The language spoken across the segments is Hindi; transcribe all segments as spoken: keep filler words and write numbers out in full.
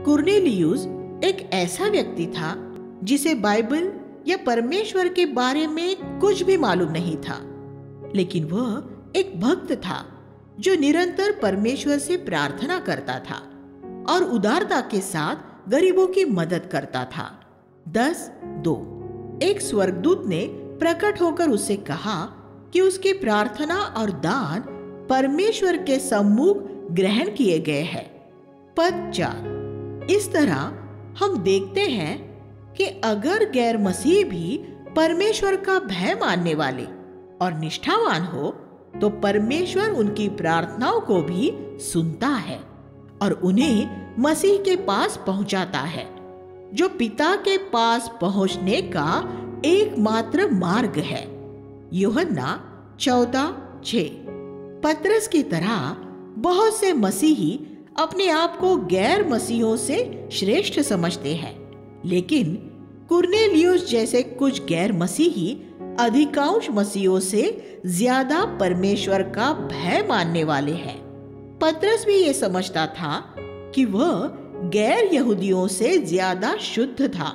कुर्नेलियुस एक ऐसा व्यक्ति था जिसे बाइबल या परमेश्वर के बारे में कुछ भी मालूम नहीं था, लेकिन वह एक भक्त था जो निरंतर परमेश्वर से प्रार्थना करता था और उदारता के साथ गरीबों की मदद करता था। दस दो एक स्वर्गदूत ने प्रकट होकर उससे कहा कि उसकी प्रार्थना और दान परमेश्वर के सम्मुख ग्रहण किए गए हैं। पद चार इस तरह हम देखते हैं कि अगर गैर मसीही भी परमेश्वर का भय मानने वाले और निष्ठावान हो तो परमेश्वर उनकी प्रार्थनाओं को भी सुनता है और उन्हें मसीह के पास पहुंचाता है, जो पिता के पास पहुंचने का एकमात्र मार्ग है। यूहन्ना चौदह छह। पतरस की तरह बहुत से मसीही अपने आप को गैर मसीहों से श्रेष्ठ समझते हैं, लेकिन कुर्नेलियुस जैसे कुछ गैर मसीही अधिकांश मसीहों से ज्यादा परमेश्वर का भय मानने वाले हैं। पतरस भी ये समझता था कि वह गैर यहूदियों से ज्यादा शुद्ध था,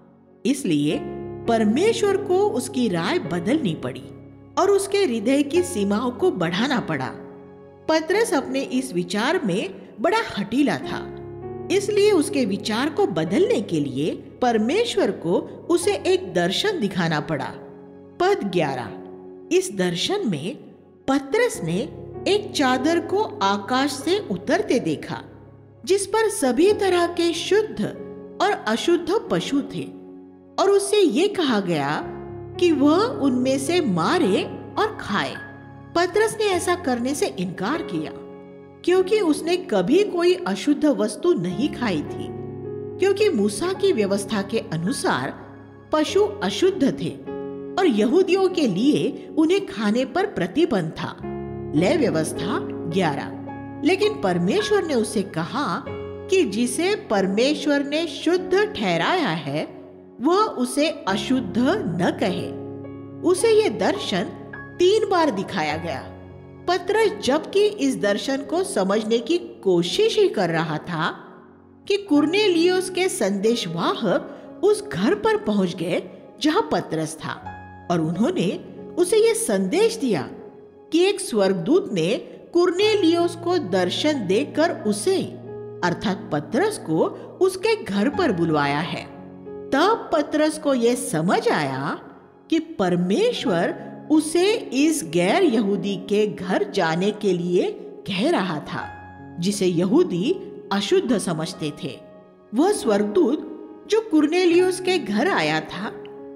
इसलिए परमेश्वर को उसकी राय बदलनी पड़ी और उसके हृदय की सीमाओं को बढ़ाना पड़ा। पतरस अपने इस विचार में बड़ा हठीला था, इसलिए उसके विचार को बदलने के लिए परमेश्वर को उसे एक दर्शन दिखाना पड़ा। पद ग्यारह इस दर्शन में पतरस ने एक चादर को आकाश से उतरते देखा, जिस पर सभी तरह के शुद्ध और अशुद्ध पशु थे, और उससे ये कहा गया कि वह उनमें से मारे और खाए। पतरस ने ऐसा करने से इनकार किया, क्योंकि उसने कभी कोई अशुद्ध वस्तु नहीं खाई थी, क्योंकि मूसा की व्यवस्था के अनुसार पशु अशुद्ध थे और यहूदियों के लिए उन्हें खाने पर प्रतिबंध था। ले व्यवस्था ग्यारह। लेकिन परमेश्वर ने उससे कहा कि जिसे परमेश्वर ने शुद्ध ठहराया है वह उसे अशुद्ध न कहे। उसे ये दर्शन तीन बार दिखाया गया। पतरस जबकि इस दर्शन को समझने की कोशिश ही कर रहा था कि कुर्नेलियुस के संदेशवाहक उस घर पर पहुंच गए जहां पतरस था, और उन्होंने उसे यह संदेश दिया कि एक स्वर्गदूत ने कुर्नेलियुस को दर्शन देकर उसे अर्थात पतरस को उसके घर पर बुलवाया है। तब पतरस को यह समझ आया कि परमेश्वर उसे इस गैर यहूदी के घर जाने के लिए कह रहा था, जिसे यहूदी अशुद्ध समझते थे। वह स्वर्गदूत जो कुर्नेलियुस के घर आया था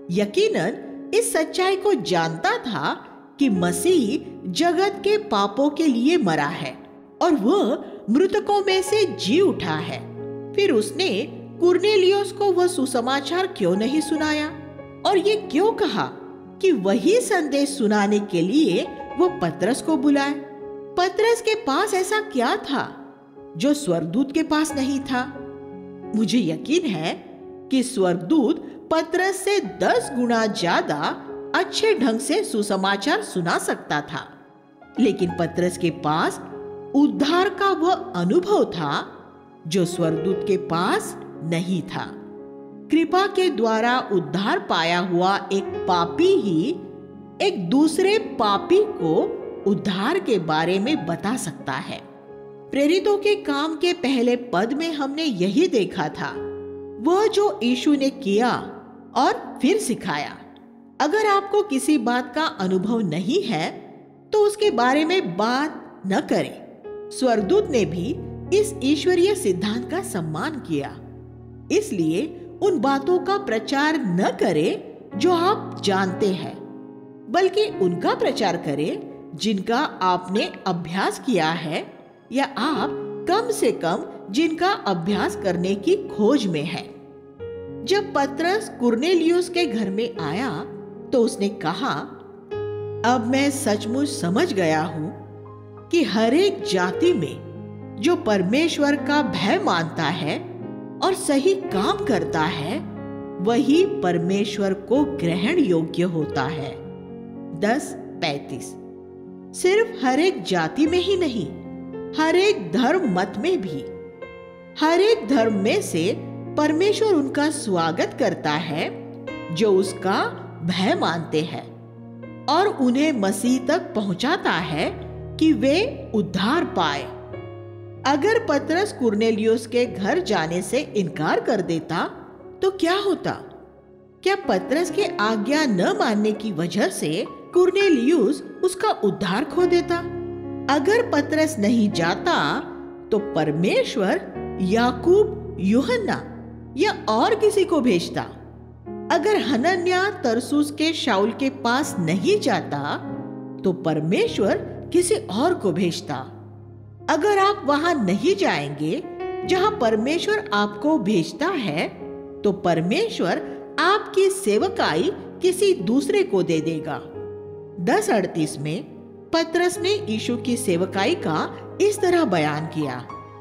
यकीनन इस सच्चाई को जानता था कि मसीह जगत के पापों के लिए मरा है और वह मृतकों में से जी उठा है। फिर उसने कुर्नेलियुस को वह सुसमाचार क्यों नहीं सुनाया और ये क्यों कहा कि वही संदेश सुनाने के लिए वो पतरस को बुलाए। पतरस के पास ऐसा क्या था जो स्वर्गदूत के पास नहीं था? मुझे यकीन है कि स्वर्गदूत पतरस से दस गुना ज्यादा अच्छे ढंग से सुसमाचार सुना सकता था, लेकिन पतरस के पास उद्धार का वह अनुभव था जो स्वर्गदूत के पास नहीं था। कृपा के द्वारा उद्धार पाया हुआ एक पापी ही एक दूसरे पापी को उद्धार के बारे में बता सकता है। प्रेरितों के काम के पहले पद में हमने यही देखा था, वह जो यीशु ने किया और फिर सिखाया। अगर आपको किसी बात का अनुभव नहीं है तो उसके बारे में बात न करें। स्वर्गदूत ने भी इस ईश्वरीय सिद्धांत का सम्मान किया, इसलिए उन बातों का प्रचार न करें जो आप जानते हैं, बल्कि उनका प्रचार करें जिनका आपने अभ्यास किया है या आप कम से कम जिनका अभ्यास करने की खोज में है। जब पतरस कुर्नेलियुस के घर में आया तो उसने कहा, अब मैं सचमुच समझ गया हूं कि हर एक जाति में जो परमेश्वर का भय मानता है और सही काम करता है वही परमेश्वर को ग्रहण योग्य होता है। दस पैंतीस। सिर्फ हर एक जाति में ही नहीं, हर एक धर्म मत में भी। हर एक धर्म में से परमेश्वर उनका स्वागत करता है जो उसका भय मानते हैं और उन्हें मसीह तक पहुंचाता है कि वे उद्धार पाए। अगर पतरस कुरनेलियुस के घर जाने से इनकार कर देता तो क्या होता? क्या पतरस की आज्ञा न मानने की वजह से कुरनेलियुस उसका उद्धार खो देता? अगर पतरस नहीं जाता तो परमेश्वर याकूब, यूहन्ना या और किसी को भेजता। अगर हनन्याह तरसुस के शाऊल के पास नहीं जाता तो परमेश्वर किसी और को भेजता। अगर आप वहां नहीं जाएंगे जहां परमेश्वर आपको भेजता है तो परमेश्वर आपकी सेवकाई किसी दूसरे को दे देगा। दस अड़तीस में पतरस ने यीशु की सेवकाई का इस तरह बयान किया,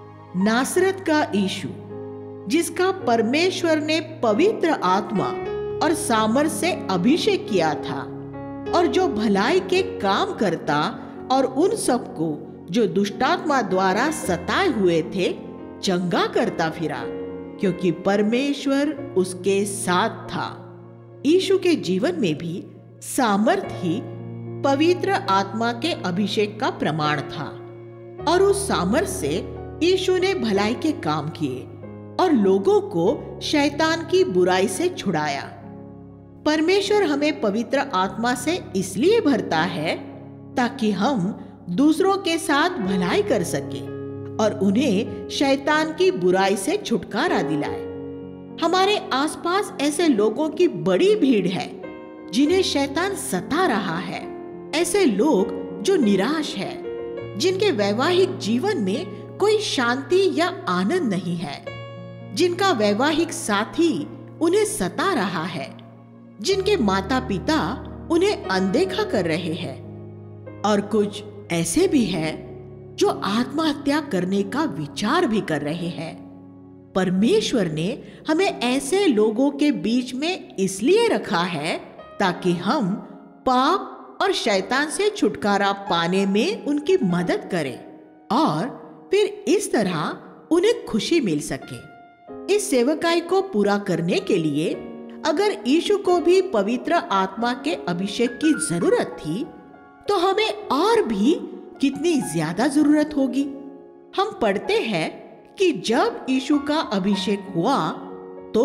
नासरत का यीशु जिसका परमेश्वर ने पवित्र आत्मा और सामर्थ से अभिषेक किया था और जो भलाई के काम करता और उन सबको जो दुष्टात्मा द्वारा सताए हुए थे चंगा करता फिरा, क्योंकि परमेश्वर उसके साथ था। यीशु के जीवन में भी सामर्थ ही पवित्र आत्मा के अभिषेक का प्रमाण था और उस सामर्थ से यीशु ने भलाई के काम किए और लोगों को शैतान की बुराई से छुड़ाया। परमेश्वर हमें पवित्र आत्मा से इसलिए भरता है ताकि हम दूसरों के साथ भलाई कर सके और उन्हें शैतान की बुराई से छुटकारा दिलाए। हमारे आसपास ऐसे लोगों की बड़ी भीड़ है जिन्हें शैतान सता रहा है। ऐसे लोग जो निराश है, जिनके वैवाहिक जीवन में कोई शांति या आनंद नहीं है, जिनका वैवाहिक साथी उन्हें सता रहा है, जिनके माता पिता उन्हें अनदेखा कर रहे हैं, और कुछ ऐसे भी हैं जो आत्महत्या करने का विचार भी कर रहे हैं। परमेश्वर ने हमें ऐसे लोगों के बीच में इसलिए रखा है ताकि हम पाप और शैतान से छुटकारा पाने में उनकी मदद करें और फिर इस तरह उन्हें खुशी मिल सके। इस सेवकाई को पूरा करने के लिए अगर यीशु को भी पवित्र आत्मा के अभिषेक की जरूरत थी तो हमें और भी कितनी ज्यादा जरूरत होगी। हम पढ़ते हैं कि जब यीशु का अभिषेक हुआ तो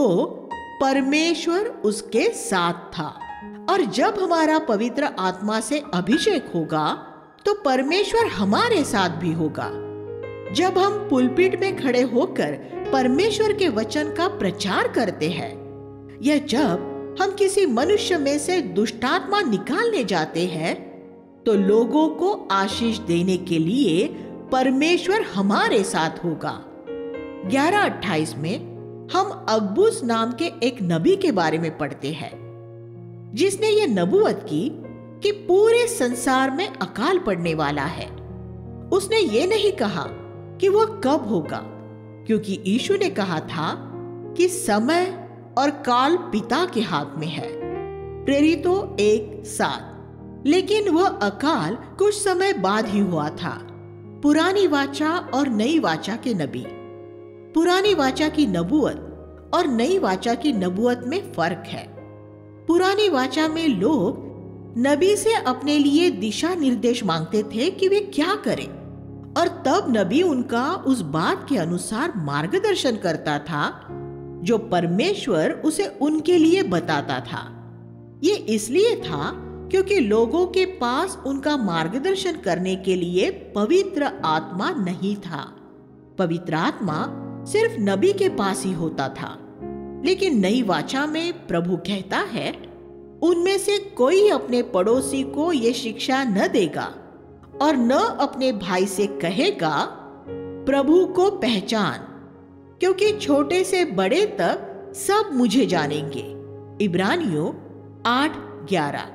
परमेश्वर उसके साथ था, और जब हमारा पवित्र आत्मा से अभिषेक होगा तो परमेश्वर हमारे साथ भी होगा। जब हम पुलपिट में खड़े होकर परमेश्वर के वचन का प्रचार करते हैं या जब हम किसी मनुष्य में से दुष्टात्मा निकालने जाते हैं तो लोगों को आशीष देने के लिए परमेश्वर हमारे साथ होगा। ग्यारह अट्ठाईस में हम अगबुस नाम के एक नबी के बारे में पढ़ते हैं जिसने ये नबूवत की कि पूरे संसार में अकाल पड़ने वाला है। उसने ये नहीं कहा कि वह कब होगा, क्योंकि यीशु ने कहा था कि समय और काल पिता के हाथ में है। प्रेरितों एक सात। लेकिन वह अकाल कुछ समय बाद ही हुआ था। पुरानी वाचा और नई वाचा के नबी। पुरानी वाचा की नबूवत और नई वाचा की नबूवत में फर्क है। पुरानी वाचा में लोग नबी से अपने लिए दिशा निर्देश मांगते थे कि वे क्या करें, और तब नबी उनका उस बात के अनुसार मार्गदर्शन करता था जो परमेश्वर उसे उनके लिए बताता था। ये इसलिए था क्योंकि लोगों के पास उनका मार्गदर्शन करने के लिए पवित्र आत्मा नहीं था। पवित्र आत्मा सिर्फ नबी के पास ही होता था। लेकिन नई वाचा में प्रभु कहता है, उनमें से कोई अपने पड़ोसी को ये शिक्षा न देगा और न अपने भाई से कहेगा प्रभु को पहचान, क्योंकि छोटे से बड़े तक सब मुझे जानेंगे। इब्रानियों आठ ग्यारह।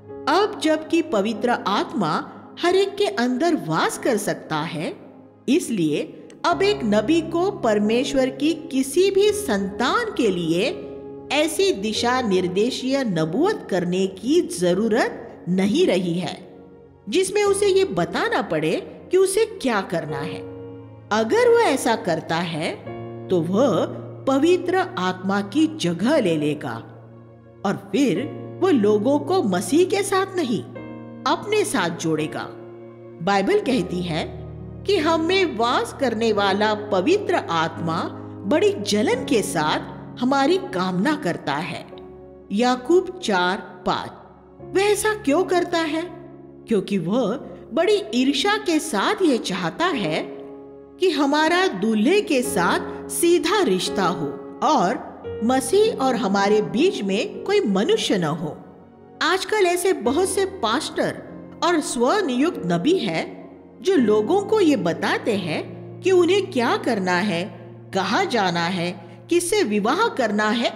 अब जबकि पवित्र आत्मा हर एक के अंदर वास कर सकता है, इसलिए अब एक नबी को परमेश्वर की किसी भी संतान के लिए ऐसी दिशा निर्देशीय नबूवत करने की जरूरत नहीं रही है जिसमें उसे ये बताना पड़े कि उसे क्या करना है। अगर वह ऐसा करता है तो वह पवित्र आत्मा की जगह ले लेगा और फिर वो लोगों को मसीह के साथ नहीं, अपने साथ जोड़ेगा। बाइबल कहती है कि हम में वास करने वाला पवित्र आत्मा बड़ी जलन के साथ हमारी कामना करता है। याकूब चार पाँच। वह ऐसा क्यों करता है? क्योंकि वह बड़ी ईर्ष्या के साथ यह चाहता है कि हमारा दूल्हे के साथ सीधा रिश्ता हो और मसीह और हमारे बीच में कोई मनुष्य न हो। आजकल ऐसे बहुत से पास्टर और स्वनियुक्त नबी हैं जो लोगों को ये बताते हैं कि उन्हें क्या करना है, कहाँ जाना है, किससे विवाह करना है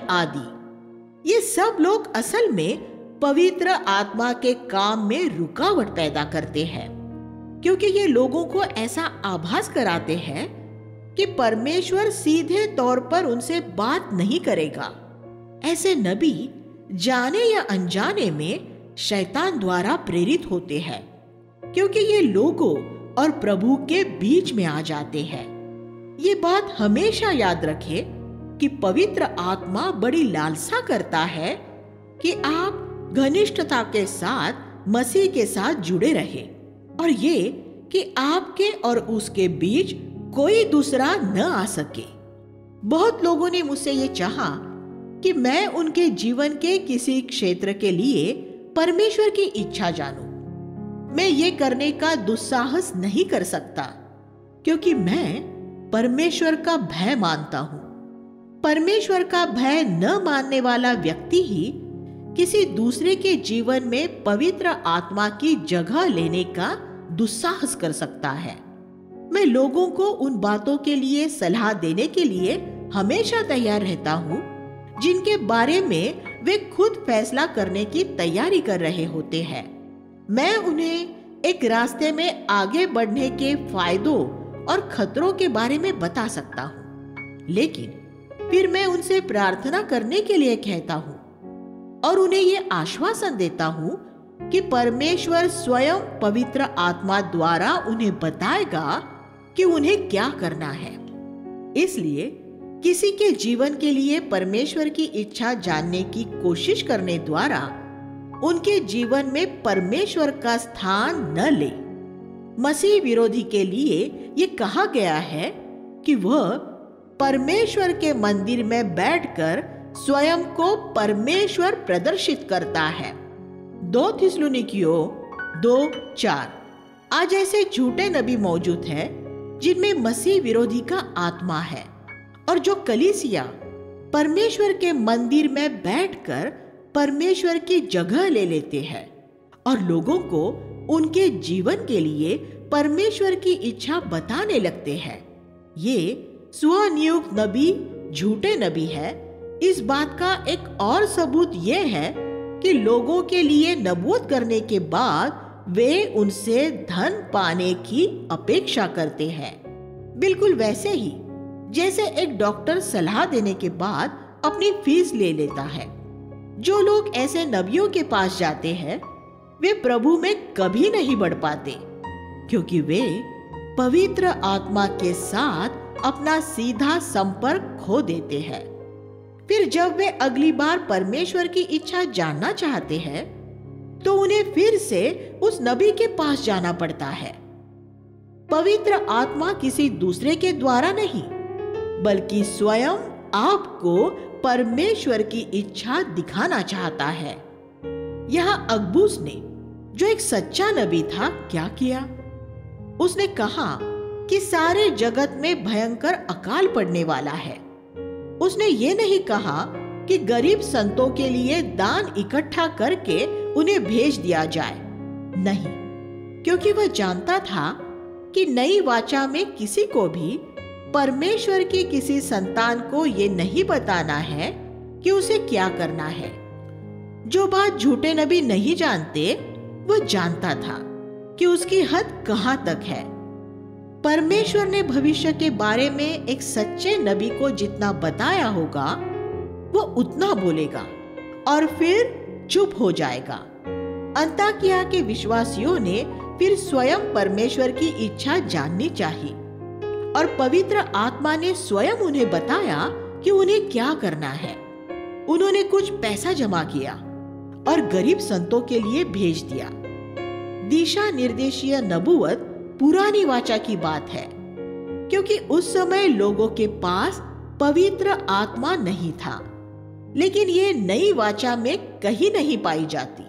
आदि। ये सब लोग असल में पवित्र आत्मा के काम में रुकावट पैदा करते हैं, क्योंकि ये लोगों को ऐसा आभास कराते हैं कि परमेश्वर सीधे तौर पर उनसे बात नहीं करेगा। ऐसे नबी जाने या अनजाने में शैतान द्वारा प्रेरित होते हैं, क्योंकि ये लोगों और प्रभु के बीच में आ जाते हैं। ये बात हमेशा याद रखें कि पवित्र आत्मा बड़ी लालसा करता है कि आप घनिष्ठता के साथ मसीह के साथ जुड़े रहे और ये कि आपके और उसके बीच कोई दूसरा न आ सके। बहुत लोगों ने मुझसे ये चाहा कि मैं उनके जीवन के किसी क्षेत्र के लिए परमेश्वर की इच्छा जानूं। मैं ये करने का दुस्साहस नहीं कर सकता, क्योंकि मैं परमेश्वर का भय मानता हूं। परमेश्वर का भय न मानने वाला व्यक्ति ही किसी दूसरे के जीवन में पवित्र आत्मा की जगह लेने का दुस्साहस कर सकता है। मैं लोगों को उन बातों के लिए सलाह देने के लिए हमेशा तैयार रहता हूँ जिनके बारे में वे खुद फैसला करने की तैयारी कर रहे होते हैं। मैं उन्हें एक रास्ते में आगे बढ़ने के फायदों और खतरों के बारे में बता सकता हूँ, लेकिन फिर मैं उनसे प्रार्थना करने के लिए कहता हूँ और उन्हें ये आश्वासन देता हूँ कि परमेश्वर स्वयं पवित्र आत्मा द्वारा उन्हें बताएगा कि उन्हें क्या करना है। इसलिए किसी के जीवन के लिए परमेश्वर की इच्छा जानने की कोशिश करने द्वारा उनके जीवन में परमेश्वर का स्थान न ले। मसीह विरोधी के लिए ये कहा गया है कि वह परमेश्वर के मंदिर में बैठकर स्वयं को परमेश्वर प्रदर्शित करता है। दो थिस्सलुनीकियों दो चार। आज ऐसे झूठे नबी मौजूद हैं जिनमें मसीह विरोधी का आत्मा है और जो कलीसिया परमेश्वर के मंदिर में बैठकर परमेश्वर की जगह ले लेते हैं और लोगों को उनके जीवन के लिए परमेश्वर की इच्छा बताने लगते हैं। ये स्वनियुक्त नबी झूठे नबी है। इस बात का एक और सबूत यह है कि लोगों के लिए नबूवत करने के बाद वे उनसे धन पाने की अपेक्षा करते हैं, बिल्कुल वैसे ही जैसे एक डॉक्टर सलाह देने के बाद अपनी फीस ले लेता है। जो लोग ऐसे नबियों के पास जाते हैं वे प्रभु में कभी नहीं बढ़ पाते, क्योंकि वे पवित्र आत्मा के साथ अपना सीधा संपर्क खो देते हैं। फिर जब वे अगली बार परमेश्वर की इच्छा जानना चाहते हैं तो उन्हें फिर से उस नबी के पास जाना पड़ता है। पवित्र आत्मा किसी दूसरे के द्वारा नहीं, बल्कि स्वयं आपको परमेश्वर की इच्छा दिखाना चाहता है। यहाँ अगबुस ने, जो एक सच्चा नबी था, क्या किया? उसने कहा कि सारे जगत में भयंकर अकाल पड़ने वाला है। उसने ये नहीं कहा कि गरीब संतों के लिए दान इकट्ठा करके उन्हें भेज दिया जाए। नहीं, क्योंकि वह जानता था कि नई वाचा में किसी को भी परमेश्वर की किसी संतान को ये नहीं बताना है कि उसे क्या करना है। जो बात झूठे नबी नहीं जानते, वह जानता था कि उसकी हद कहां तक है। परमेश्वर ने भविष्य के बारे में एक सच्चे नबी को जितना बताया होगा वो उतना बोलेगा और फिर चुप हो जाएगा। अंताकिया के विश्वासियों ने फिर स्वयं परमेश्वर की इच्छा जाननी चाहिए और पवित्र आत्मा ने स्वयं उन्हें बताया कि उन्हें क्या करना है। उन्होंने कुछ पैसा जमा किया और गरीब संतों के लिए भेज दिया। दिशा निर्देशीय नबूवत पुरानी वाचा की बात है, क्योंकि उस समय लोगों के पास पवित्र आत्मा नहीं था। लेकिन ये नई वाचा में कहीं नहीं पाई जाती।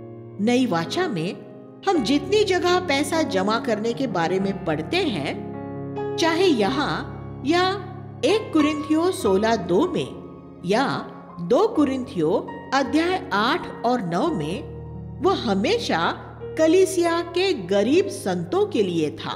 नई वाचा में हम जितनी जगह पैसा जमा करने के बारे में पढ़ते हैं, चाहे यहाँ या एक कुरिन्थियों सोलह दो में या दो कुरिन्थियों अध्याय आठ और नौ में, वह हमेशा कलीसिया के गरीब संतों के लिए था।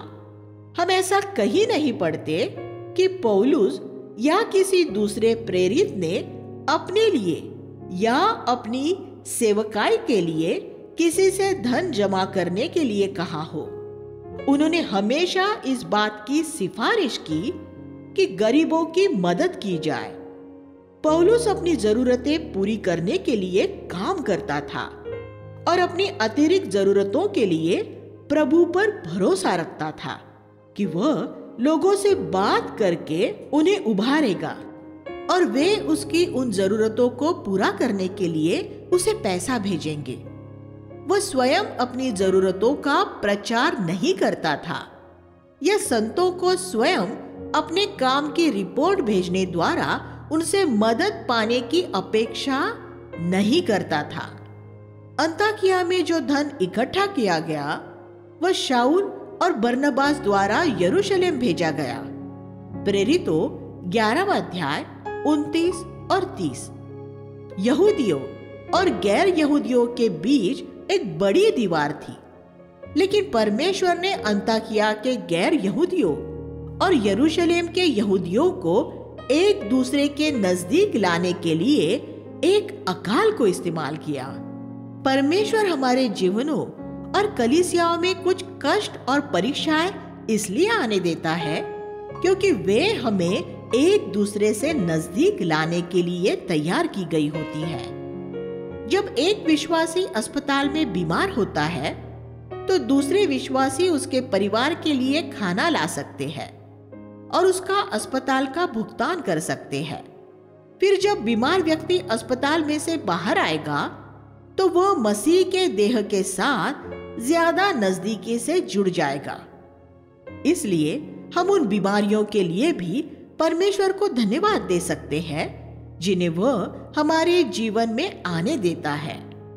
हम ऐसा कहीं नहीं पढ़ते कि पौलुस या किसी दूसरे प्रेरित ने अपने लिए या अपनी सेवकाई के लिए किसी से धन जमा करने के लिए कहा हो। उन्होंने हमेशा इस बात की सिफारिश की कि गरीबों की मदद की जाए। पौलुस अपनी जरूरतें पूरी करने के लिए काम करता था और अपनी अतिरिक्त जरूरतों के लिए प्रभु पर भरोसा रखता था कि वह लोगों से बात करके उन्हें उभारेगा और वे उसकी उन जरूरतों को पूरा करने के लिए उसे पैसा भेजेंगे। वह स्वयं अपनी जरूरतों का प्रचार नहीं करता था या संतों को स्वयं अपने काम की रिपोर्ट भेजने द्वारा उनसे मदद पाने की अपेक्षा नहीं करता था। अंताकिया में जो धन इकट्ठा किया गया वह शाऊल और बरनबास द्वारा यरूशलेम भेजा गया। प्रेरितों ग्यारहवां अध्याय उनतीस और तीस। यहूदियों और गैर यहूदियों के बीच एक बड़ी दीवार थी, लेकिन परमेश्वर ने अंताकिया के गैर यहूदियों और यरूशलेम के यहूदियों को एक दूसरे के नजदीक लाने के लिए एक अकाल को इस्तेमाल किया। परमेश्वर हमारे जीवनों और कलीसियाओं में कुछ कष्ट और परीक्षाएं इसलिए आने देता है क्योंकि वे हमें एक दूसरे से नजदीक लाने के लिए तैयार की गई होती है। जब एक विश्वासी अस्पताल में बीमार होता है तो दूसरे विश्वासी उसके परिवार के लिए खाना ला सकते हैं और उसका अस्पताल का भुगतान कर सकते हैं। फिर जब बीमार व्यक्ति अस्पताल में से बाहर आएगा तो वह मसीह के देह के साथ ज्यादा नजदीकी से जुड़ जाएगा। इसलिए हम उन बीमारियों के लिए भी परमेश्वर को धन्यवाद दे सकते हैं जिन्हें वह हमारे जीवन में आने देता है।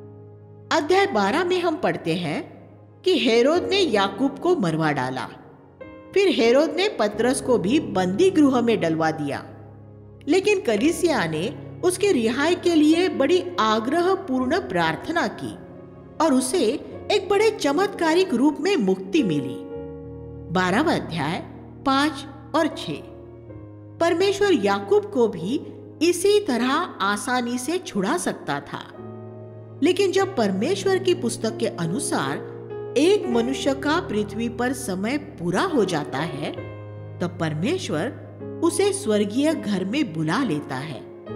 अध्याय बारह में हम पढ़ते हैं कि हेरोद ने याकूब को मरवा डाला। फिर हेरोद ने पतरस को भी बंदी गृह में डलवा दिया, लेकिन कलीसिया ने उसके रिहाई के लिए बड़ी आग्रह पूर्ण प्रार्थना की और उसे एक बड़े चमत्कारिक रूप में मुक्ति मिली। बारहवां अध्याय पांच और छह। परमेश्वर याकूब को भी इसी तरह आसानी से छुड़ा सकता था, लेकिन जब परमेश्वर की पुस्तक के अनुसार एक मनुष्य का पृथ्वी पर समय पूरा हो जाता है तब परमेश्वर उसे स्वर्गीय घर में बुला लेता है।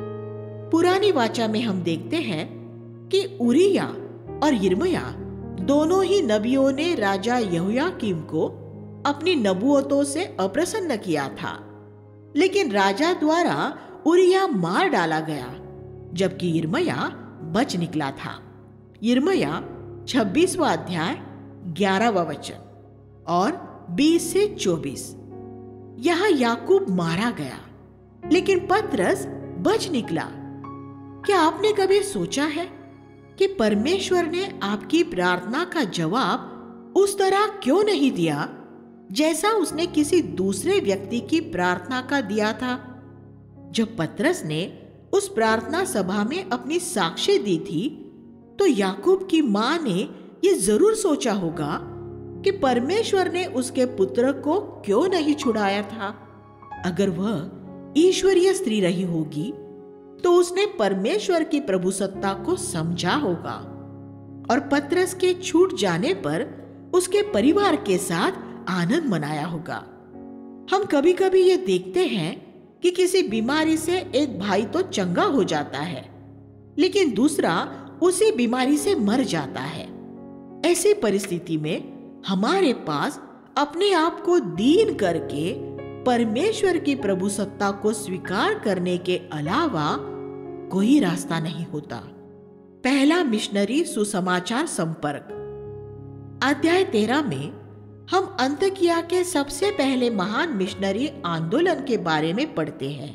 पुरानी वाचा में हम देखते हैं कि उरिया और यिर्मयाह दोनों ही नबियों ने राजा यहोयाकीम को अपनी नबूवतों से अप्रसन्न किया था, लेकिन राजा द्वारा उरिया मार डाला गया जबकि यिर्मयाह बच निकला था। यिर्मयाह छब्बीसवां अध्याय ग्यारहवां वचन और बीस से चौबीस। यहाँ याकूब मारा गया लेकिन पतरस बच निकला। क्या आपने कभी सोचा है कि परमेश्वर ने आपकी प्रार्थना का जवाब उस तरह क्यों नहीं दिया जैसा उसने किसी दूसरे व्यक्ति की प्रार्थना का दिया था? जब पतरस ने उस प्रार्थना सभा में अपनी साक्ष्य दी थी तो याकूब की मां ने यह जरूर सोचा होगा कि परमेश्वर ने उसके पुत्र को क्यों नहीं छुड़ाया था। अगर वह ईश्वरीय स्त्री रही होगी तो उसने परमेश्वर की प्रभुसत्ता को समझा होगा और पतरस के छूट जाने पर उसके परिवार के साथ आनंद मनाया होगा। हम कभी कभी ये देखते हैं कि किसी बीमारी से एक भाई तो चंगा हो जाता है लेकिन दूसरा उसी बीमारी से मर जाता है। ऐसी परिस्थिति में हमारे पास अपने आप को दीन करके परमेश्वर की प्रभुसत्ता को स्वीकार करने के अलावा कोई रास्ता नहीं होता। पहला मिशनरी सुसमाचार संपर्क। अध्याय तेरह में हम अंतकिया के सबसे पहले महान मिशनरी आंदोलन के बारे में पढ़ते हैं।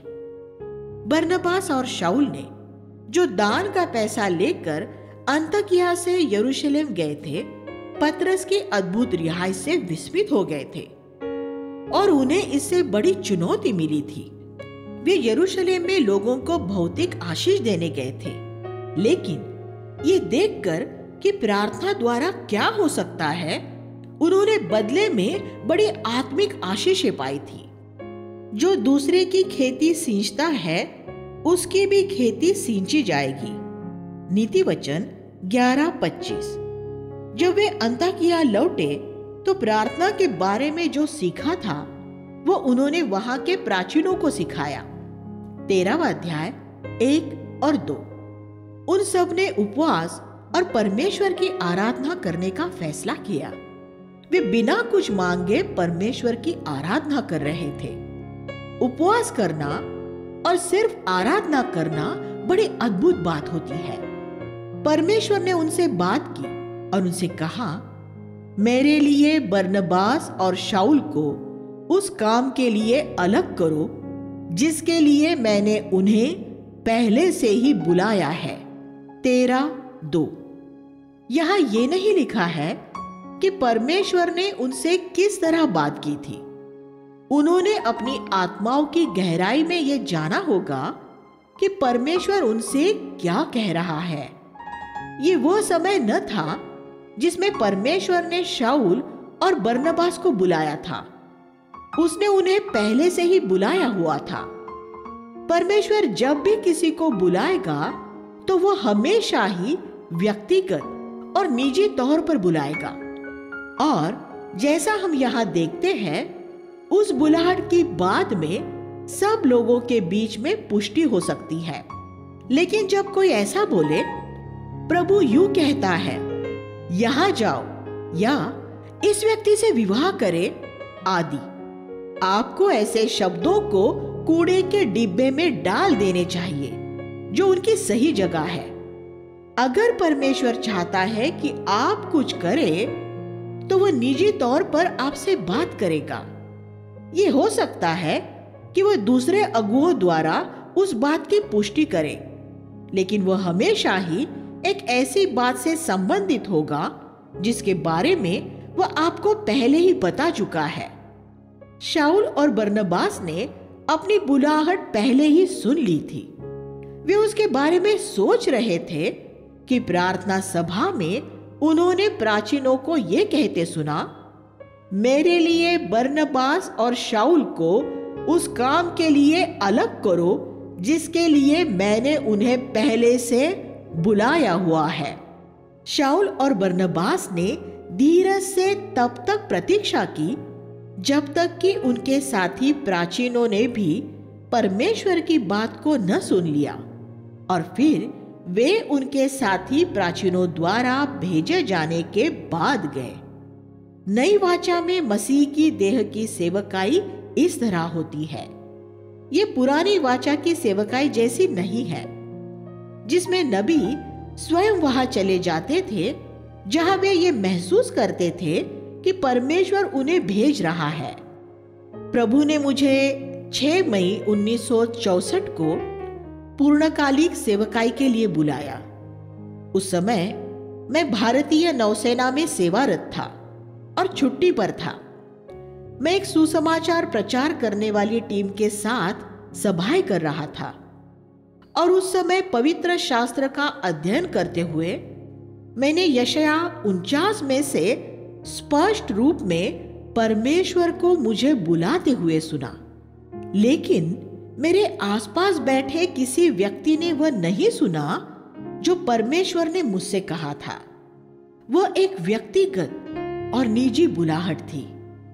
बरनबास और शाऊल ने जो दान का पैसा लेकर अंतकिया से यरूशलेम गए थे, पतरस की अद्भुत रिहाई से विस्मित हो गए थे और उन्हें इससे बड़ी चुनौती मिली थी। वे यरूशलेम में लोगों को भौतिक आशीष देने गए थे, लेकिन ये देखकर कि प्रार्थना द्वारा क्या हो सकता है, उन्होंने बदले में बड़ी आत्मिक आशीषें पाई थी। जो दूसरे की खेती सींचता है, उसकी भी खेती सींची जाएगी। नीति वचन ग्यारह पच्चीस। जब वे अंताकिया लौटे तो प्रार्थना के बारे में जो सीखा था वो उन्होंने वहां के प्राचीनों को सिखाया। तेरहवां अध्याय एक और दो। उन सब ने उपवास और परमेश्वर की आराधना करने का फैसला किया। वे बिना कुछ मांगे परमेश्वर की आराधना कर रहे थे। उपवास करना और सिर्फ आराधना करना बड़ी अद्भुत बात होती है। परमेश्वर ने उनसे बात की और उनसे कहा, मेरे लिए बरनबास और शाऊल को उस काम के लिए अलग करो जिसके लिए मैंने उन्हें पहले से ही बुलाया है। तेरह दो। यहां यह नहीं लिखा है कि परमेश्वर ने उनसे किस तरह बात की थी। उन्होंने अपनी आत्माओं की गहराई में यह जाना होगा कि परमेश्वर उनसे क्या कह रहा है। ये वो समय न था जिसमें परमेश्वर ने शाऊल और बरनबास को बुलाया था। उसने उन्हें पहले से ही बुलाया हुआ था। परमेश्वर जब भी किसी को बुलाएगा तो वो हमेशा ही व्यक्तिगत और निजी तौर पर बुलाएगा। और जैसा हम यहाँ देखते हैं, उस बुलाहट की बाद में सब लोगों के बीच में पुष्टि हो सकती है। लेकिन जब कोई ऐसा बोले, प्रभु यूं कहता है, यहां जाओ या इस व्यक्ति से विवाह करे आदि, आपको ऐसे शब्दों को कूड़े के डिब्बे में डाल देने चाहिए जो उनकी सही जगह है। अगर परमेश्वर चाहता है कि आप कुछ करें तो वह निजी तौर पर आपसे बात करेगा। यह हो सकता है कि वह दूसरे अगुओं द्वारा उस बात की पुष्टि करे, लेकिन वह हमेशा ही एक ऐसी बात से संबंधित होगा जिसके बारे में वह आपको पहले ही बता चुका है। शाऊल और बरनबास ने अपनी बुलाहट पहले ही सुन ली थी। वे उसके बारे में सोच रहे थे कि प्रार्थना सभा में उन्होंने प्राचीनों को यह कहते सुना, मेरे लिए बरनबास और शाऊल को उस काम के लिए अलग करो जिसके लिए मैंने उन्हें पहले से बुलाया हुआ है। शाऊल और बरनबास ने धीरज से तब तक प्रतीक्षा की जब तक कि उनके साथी प्राचीनों ने भी परमेश्वर की बात को न सुन लिया, और फिर वे उनके साथी प्राचीनों द्वारा भेजे जाने के बाद गए। नई वाचा में मसीह की देह की सेवकाई इस तरह होती है। ये पुरानी वाचा की सेवकाई जैसी नहीं है, जिसमें नबी स्वयं वहां चले जाते थे जहां वे ये महसूस करते थे कि परमेश्वर उन्हें भेज रहा है। प्रभु ने मुझे छह मई उन्नीस सौ चौसठ को पूर्णकालिक सेवकाई के लिए बुलाया। उस समय मैं भारतीय नौसेना में सेवारत था और छुट्टी पर था। मैं एक सुसमाचार प्रचार करने वाली टीम के साथ सभाएं कर रहा था और उस समय पवित्र शास्त्र का अध्ययन करते हुए मैंने यशाया उनचास में से स्पष्ट रूप में परमेश्वर को मुझे बुलाते हुए सुना। लेकिन मेरे आसपास बैठे किसी व्यक्ति ने वह नहीं सुना जो परमेश्वर ने मुझसे कहा था। वह एक व्यक्तिगत और निजी बुलाहट थी।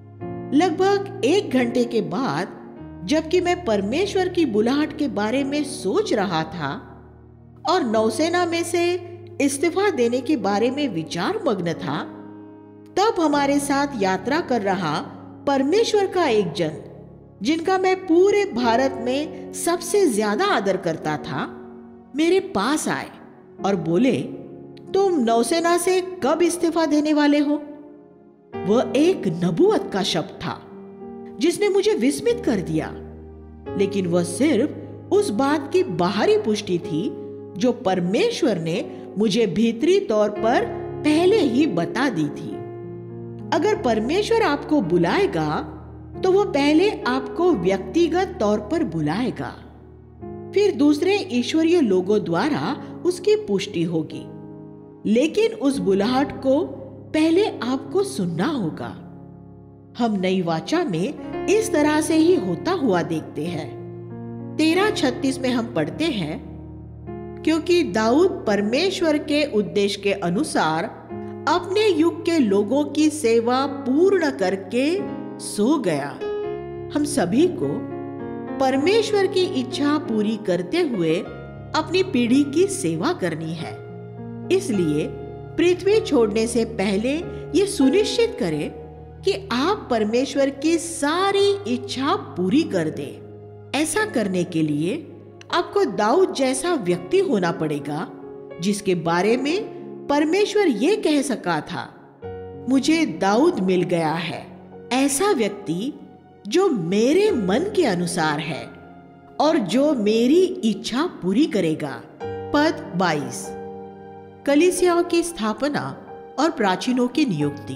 लगभग एक घंटे के बाद, जबकि मैं परमेश्वर की बुलाहट के बारे में सोच रहा था और नौसेना में से इस्तीफा देने के बारे में विचार मग्न था, तब हमारे साथ यात्रा कर रहा परमेश्वर का एक जन जिनका मैं पूरे भारत में सबसे ज्यादा आदर करता था, मेरे पास आए और बोले, तुम नौसेना से कब इस्तीफा देने वाले हो? वह एक नबूवत का शब्द था जिसने मुझे विस्मित कर दिया, लेकिन वह सिर्फ उस बात की बाहरी पुष्टि थी जो परमेश्वर ने मुझे भीतरी तौर पर पहले ही बता दी थी। अगर परमेश्वर आपको बुलाएगा तो वह पहले आपको व्यक्तिगत तौर पर बुलाएगा, फिर दूसरे ईश्वरीय लोगों द्वारा उसकी पुष्टि होगी, लेकिन उस बुलाहट को पहले आपको सुनना होगा। हम नई वाचा में इस तरह से ही होता हुआ देखते हैं। तेरह छत्तीस में हम पढ़ते हैं, क्योंकि दाऊद परमेश्वर के उद्देश्य के अनुसार अपने युग के लोगों की सेवा पूर्ण करके सो गया। हम सभी को परमेश्वर की इच्छा पूरी करते हुए अपनी पीढ़ी की सेवा करनी है। इसलिए पृथ्वी छोड़ने से पहले ये सुनिश्चित करें कि आप परमेश्वर की सारी इच्छा पूरी कर दें। ऐसा करने के लिए आपको दाऊद जैसा व्यक्ति होना पड़ेगा, जिसके बारे में परमेश्वर ये कह सका था, मुझे दाऊद मिल गया है, ऐसा व्यक्ति जो मेरे मन के अनुसार है और जो मेरी इच्छा पूरी करेगा। पद बाईस। कलीसियाओं की स्थापना और प्राचीनों की नियुक्ति।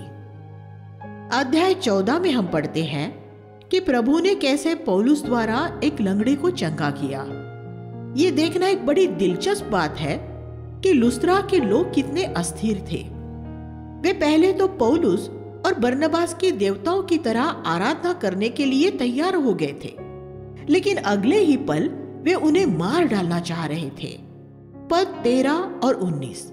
अध्याय चौदह में हम पढ़ते हैं कि प्रभु ने कैसे पौलुस द्वारा एक लंगड़े को चंगा किया। ये देखना एक बड़ी दिलचस्प बात है कि लुस्त्रा के लोग कितने अस्थिर थे। वे पहले तो पौलुस और बरनबास की देवताओं की तरह आराधना करने के लिए तैयार हो गए थे, लेकिन अगले ही पल वे उन्हें मार डालना चाह रहे थे। पद तेरह और उन्नीस।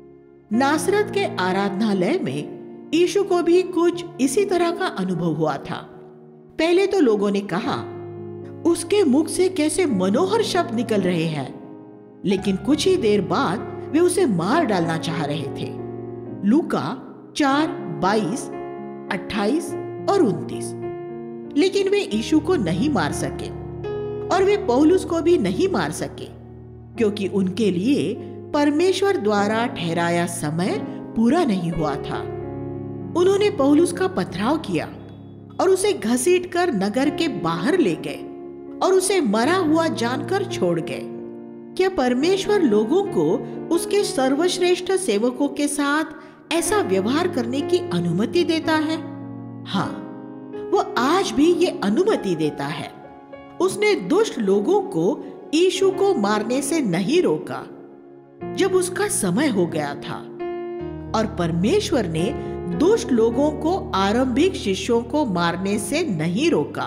नासरत के आराधनालय में यीशु को भी कुछ इसी तरह का अनुभव हुआ था। पहले तो लोगों ने कहा, उसके मुख से कैसे मनोहर शब्द निकल रहे हैं, लेकिन कुछ ही देर बाद वे उसे मार डालना चाह रहे थे। लूका चार बाईस, अट्ठाईस और उनतीस। लेकिन वे यीशु को नहीं मार सके और वे पौलुस को भी नहीं मार सके, क्योंकि उनके लिए परमेश्वर द्वारा ठहराया समय पूरा नहीं हुआ था। उन्होंने पौलुस का पथराव किया और उसे घसीटकर नगर के बाहर ले गए और उसे मरा हुआ जानकर छोड़ गए। क्या परमेश्वर लोगों को उसके सर्वश्रेष्ठ सेवकों के साथ ऐसा व्यवहार करने की अनुमति देता है? हाँ, वो आज भी ये अनुमति देता है। उसने दुष्ट लोगों को यीशु को मारने से नहीं रोका जब उसका समय हो गया था, और परमेश्वर ने दुष्ट लोगों को आरंभिक शिष्यों को मारने से नहीं रोका।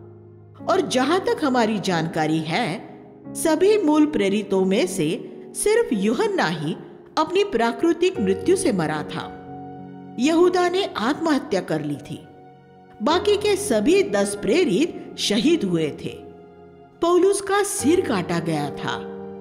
और जहां तक हमारी जानकारी है, सभी मूल प्रेरितों में से सिर्फ यूहन्ना ही अपनी प्राकृतिक मृत्यु से मरा था। यहूदा ने आत्महत्या कर ली थी। बाकी के सभी दस प्रेरित शहीद हुए थे। पौलुस का सिर काटा गया था।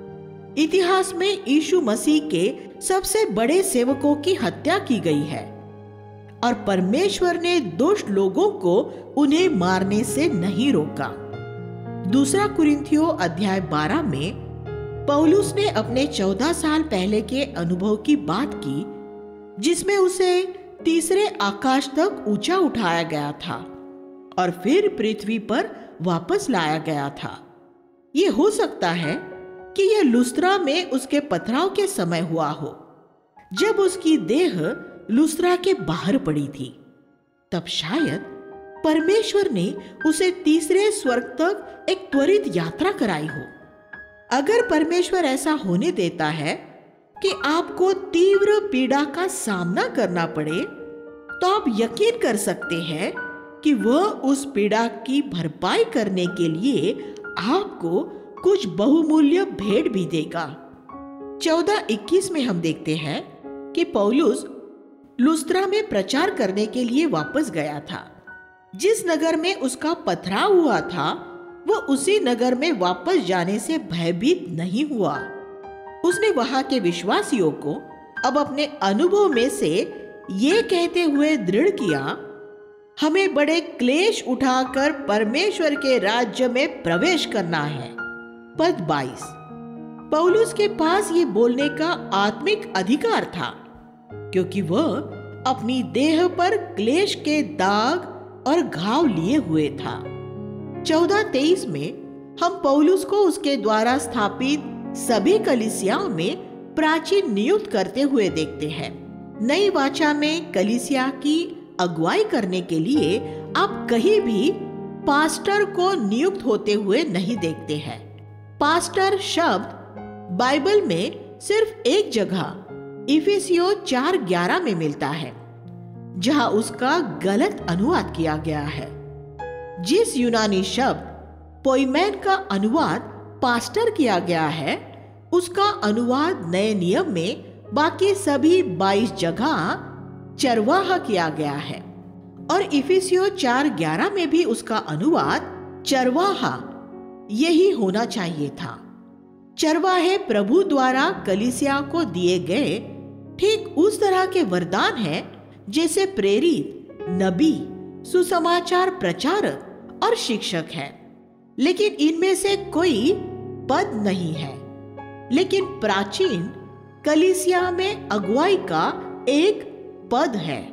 इतिहास में यीशु मसीह के सबसे बड़े सेवकों की हत्या की गई है, और परमेश्वर ने दुष्ट लोगों को उन्हें मारने से नहीं रोका। दूसरा कुरिन्थियों अध्याय बारह में पौलुस ने अपने चौदह साल पहले के अनुभव की बात की, जिसमें उसे तीसरे आकाश तक ऊंचा उठाया गया था और फिर पृथ्वी पर वापस लाया गया था। ये हो सकता है कि यह लुस्त्रा में उसके पथराव के समय हुआ हो, जब उसकी देह लुस्त्रा के बाहर पड़ी थी। तब शायद परमेश्वर ने उसे तीसरे स्वर्ग तक एक त्वरित यात्रा कराई हो। अगर परमेश्वर ऐसा होने देता है कि आपको तीव्र पीड़ा का सामना करना पड़े, तो आप यकीन कर सकते हैं कि वह उस पीड़ा की भरपाई करने के लिए आपको कुछ बहुमूल्य भेंट भी देगा। चौदह इक्कीस में हम देखते हैं कि पौलुस लुस्त्रा में प्रचार करने के लिए वापस गया था। जिस नगर में उसका पथराव हुआ था, वह उसी नगर में वापस जाने से भयभीत नहीं हुआ। उसने वहां के विश्वासियों को अब अपने अनुभव में से ये कहते हुए दृढ़ किया हमें बड़े क्लेश उठाकर परमेश्वर के राज्य में प्रवेश करना है। पद बाईस। पौलुस के पास ये बोलने का आत्मिक अधिकार था, क्योंकि वह अपनी देह पर क्लेश के दाग और घाव लिए हुए था। चौदह तेईस में हम पौलुस को उसके द्वारा स्थापित सभी कलीसियाओं में प्राचीन नियुक्त करते हुए देखते हैं। नई वाचा में कलीसिया की अगुवाई करने के लिए आप कहीं भी पास्टर को नियुक्त होते हुए नहीं देखते हैं। पास्टर शब्द बाइबल में सिर्फ एक जगह इफिसियों चार ग्यारह में मिलता है, जहां उसका गलत अनुवाद किया गया है। जिस यूनानी शब्द पोइमेन का अनुवाद पास्टर किया गया है, उसका अनुवाद नए नियम में बाकी सभी बाईस जगह चरवाहा किया गया है, और इफिसियों चार ग्यारह में भी उसका अनुवाद चरवाहा यही होना चाहिए था। चरवाहे प्रभु द्वारा कलीसिया को दिए गए ठीक उस तरह के वरदान है जैसे प्रेरित, नबी, सुसमाचार प्रचारक और शिक्षक है। लेकिन इनमें से कोई पद नहीं है। लेकिन प्राचीन कलीसिया में अगुवाई का एक पद है,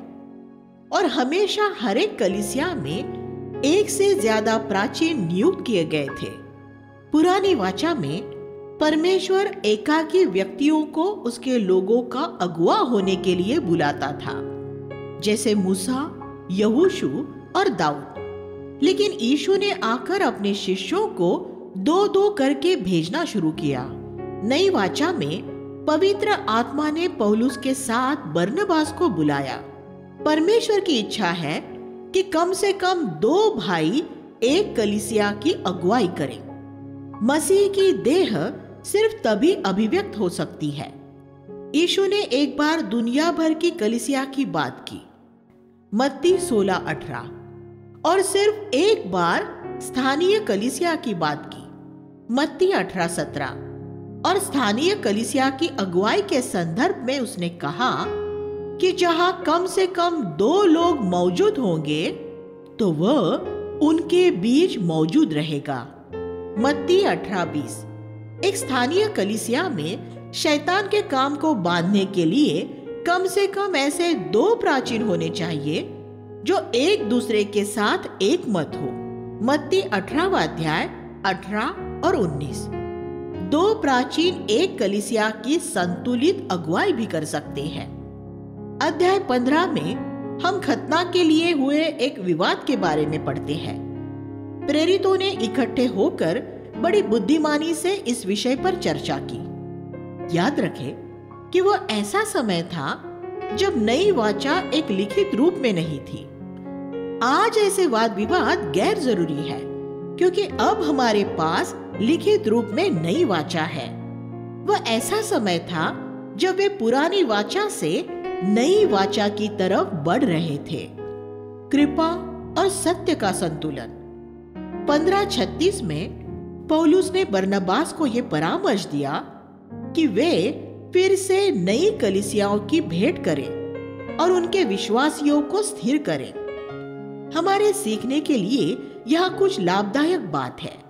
और हमेशा हर एक कलीसिया में एक से ज्यादा प्राचीन नियुक्त किए गए थे। पुरानी वाचा में परमेश्वर एकाकी व्यक्तियों को उसके लोगों का अगुवा होने के लिए बुलाता था, जैसे मूसा, यहोशू और दाऊद। लेकिन यीशु ने आकर अपने शिष्यों को दो दो करके भेजना शुरू किया। नई वाचा में पवित्र आत्मा ने पौलुस के साथ बरनबास को बुलाया। परमेश्वर की इच्छा है कि कम से कम दो भाई एक कलीसिया की अगुवाई करें। मसीह की देह सिर्फ तभी अभिव्यक्त हो सकती है। यीशु ने एक बार दुनिया भर की कलीसिया की बात की, मत्ती सोलह अठारह, और सिर्फ एक बार स्थानीय कलीसिया की बात की, मत्ती अठारह सत्रह। और स्थानीय कलीसिया की अगुवाई के संदर्भ में उसने कहा कि जहां कम से कम दो लोग मौजूद होंगे तो वह उनके बीच मौजूद रहेगा, मत्ती अठारह बीस। एक स्थानीय कलीसिया में शैतान के काम को बांधने के लिए कम से कम ऐसे दो प्राचीन होने चाहिए जो एक दूसरे के साथ एक मत हो, मत्ती अठारहवां अध्याय अठारह और उन्नीस। दो प्राचीन एक कलीसिया की संतुलित अगुवाई भी कर सकते हैं। अध्याय पंद्रह में हम खतना के लिए हुए एक विवाद के बारे में पढ़ते हैं। प्रेरितों ने इकट्ठे होकर बड़ी बुद्धिमानी से इस विषय पर चर्चा की। याद रखें कि वह ऐसा समय था जब नई वाचा एक लिखित रूप में नहीं थी। आज ऐसे वाद विवाद गैर जरूरी है, क्योंकि अब हमारे पास लिखित रूप में नई वाचा है। वह ऐसा समय था जब वे पुरानी वाचा से नई वाचा की तरफ बढ़ रहे थे। कृपा और सत्य का संतुलन। पंद्रह छत्तीस में पौलुस ने बरनबास को यह परामर्श दिया कि वे फिर से नई कलीसियाओं की भेंट करें और उनके विश्वासियों को स्थिर करें। हमारे सीखने के लिए यह कुछ लाभदायक बात है।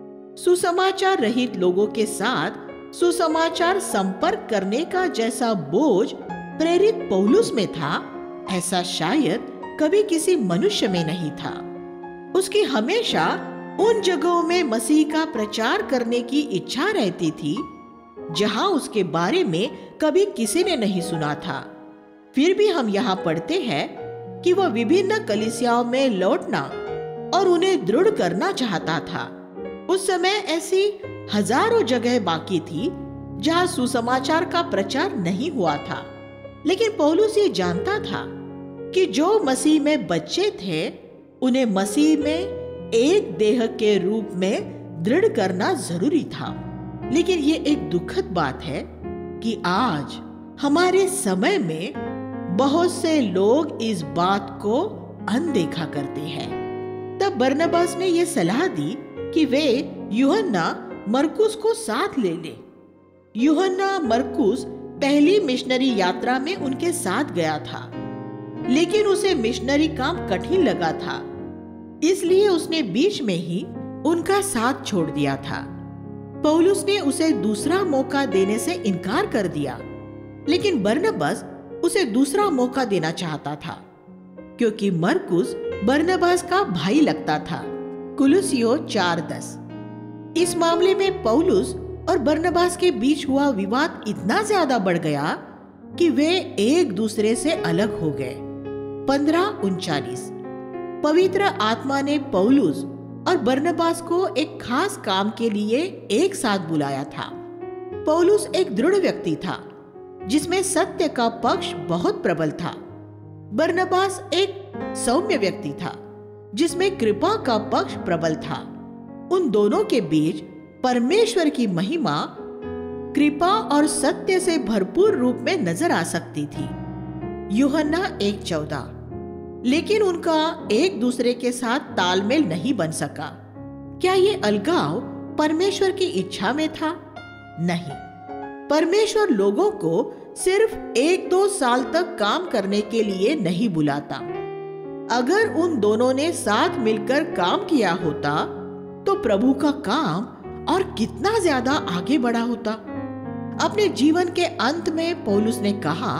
सुसमाचार रहित लोगों के साथ सुसमाचार संपर्क करने का जैसा बोझ प्रेरित पौलुस में था, ऐसा शायद कभी किसी मनुष्य में नहीं था। उसकी हमेशा उन जगहों में मसीह का प्रचार करने की इच्छा रहती थी जहां उसके बारे में कभी किसी ने नहीं सुना था। फिर भी हम यहाँ पढ़ते हैं कि वह विभिन्न कलीसियाओं में लौटना और उन्हें दृढ़ करना चाहता था। उस समय ऐसी हजारों जगह बाकी थी जहां सुसमाचार का प्रचार नहीं हुआ था। लेकिन पौलुस ये जानता था कि जो मसीह में बच्चे थे उन्हें मसीह में एक देह के रूप में दृढ़ करना जरूरी था। लेकिन ये एक दुखद बात है कि आज हमारे समय में बहुत से लोग इस बात को अनदेखा करते हैं। तब बरनबास ने यह सलाह दी कि वे यूहन्ना मरकुस को साथ ले ले। यूहन्ना मरकुस पहली मिशनरी यात्रा में उनके साथ गया था। लेकिन उसे मिशनरी काम कठिन लगा था, इसलिए उसने बीच में ही उनका साथ छोड़ दिया था। पौलुस ने उसे दूसरा मौका देने से इनकार कर दिया, लेकिन बरनबास उसे दूसरा मौका देना चाहता था, क्योंकि मरकुस बरनबास का भाई लगता था। कुलुसियों चार दस। इस मामले में पौलुस और बरनबास के बीच हुआ विवाद इतना ज्यादा बढ़ गया कि वे एक दूसरे से अलग हो गए। पंद्रह उनचालीस। पवित्र आत्मा ने पौलुस और बरनबास को एक खास काम के लिए एक साथ बुलाया था। पौलुस एक दृढ़ व्यक्ति था जिसमें सत्य का पक्ष बहुत प्रबल था। बरनबास एक सौम्य व्यक्ति था जिसमें कृपा का पक्ष प्रबल था। उन दोनों के बीच परमेश्वर की महिमा कृपा और सत्य से भरपूर रूप में नजर आ सकती थी। यूहन्ना एक चौदह। लेकिन उनका एक दूसरे के साथ तालमेल नहीं बन सका। क्या ये अलगाव परमेश्वर की इच्छा में था? नहीं। परमेश्वर लोगों को सिर्फ एक दो साल तक काम करने के लिए नहीं बुलाता। अगर उन दोनों ने साथ मिलकर काम किया होता तो प्रभु का काम और कितना ज्यादा आगे बढ़ा होता। अपने जीवन के अंत में पौलुस ने कहा,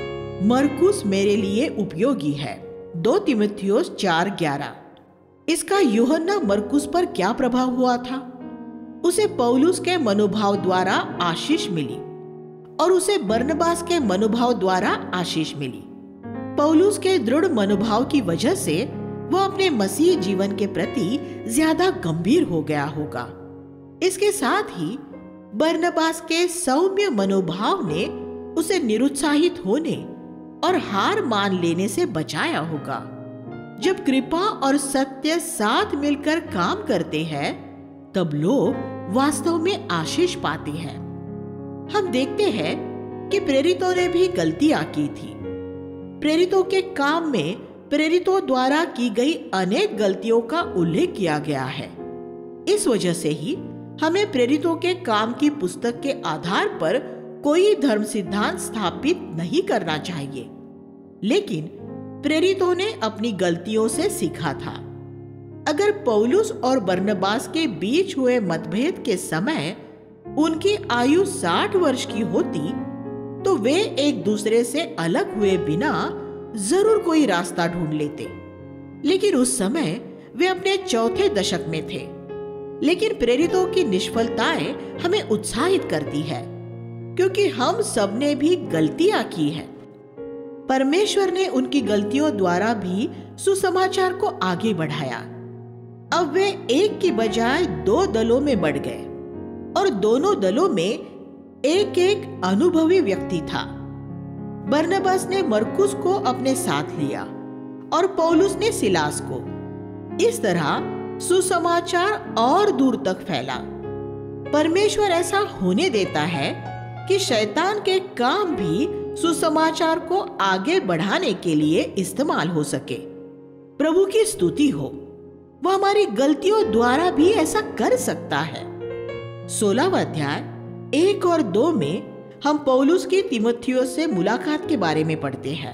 मरकुस मेरे लिए उपयोगी है। दो तीमुथियुस चार ग्यारह। इसका यूहन्ना मरकुस पर क्या प्रभाव हुआ था? उसे पौलुस के मनोभाव द्वारा आशीष मिली और उसे बरनबास के मनोभाव द्वारा आशीष मिली। पौलुस के दृढ़ मनोभाव की वजह से वह अपने मसीह जीवन के प्रति ज्यादा गंभीर हो गया होगा। इसके साथ ही बरनबास के सौम्य मनोभाव ने उसे निरुत्साहित होने और हार मान लेने से बचाया होगा। जब कृपा और सत्य साथ मिलकर काम करते हैं तब लोग वास्तव में आशीष पाते हैं। हम देखते हैं कि प्रेरितों ने भी गलतियां की थी। प्रेरितों के काम में प्रेरितों द्वारा की गई अनेक गलतियों का उल्लेख किया गया है। इस वजह से ही हमें प्रेरितों के काम की पुस्तक के आधार पर कोई धर्म सिद्धांत स्थापित नहीं करना चाहिए, लेकिन प्रेरितों ने अपनी गलतियों से सीखा था। अगर पौलुस और बरनबास के बीच हुए मतभेद के समय उनकी आयु साठ वर्ष की होती तो वे एक दूसरे से अलग हुए बिना जरूर कोई रास्ता ढूंढ लेते। लेकिन उस समय वे अपने चौथे दशक में थे। लेकिन प्रेरितों की निष्फलताएं हमें उत्साहित करती है, क्योंकि हम सबने भी गलतियां की है। परमेश्वर ने उनकी गलतियों द्वारा भी सुसमाचार को आगे बढ़ाया। अब वे एक की बजाय दो दलों में बढ़ गए और दोनों दलों में एक एक अनुभवी व्यक्ति था। बरनबास ने मरकुस को अपने साथ लिया और पौलुस ने सिलास को। इस तरह सुसमाचार और दूर तक फैला। परमेश्वर ऐसा होने देता है कि शैतान के काम भी सुसमाचार को आगे बढ़ाने के लिए इस्तेमाल हो सके। प्रभु की स्तुति हो, वह हमारी गलतियों द्वारा भी ऐसा कर सकता है। सोलहवां अध्याय एक और दो में हम पौलुस की तीमुथियुस से मुलाकात के बारे में पढ़ते हैं।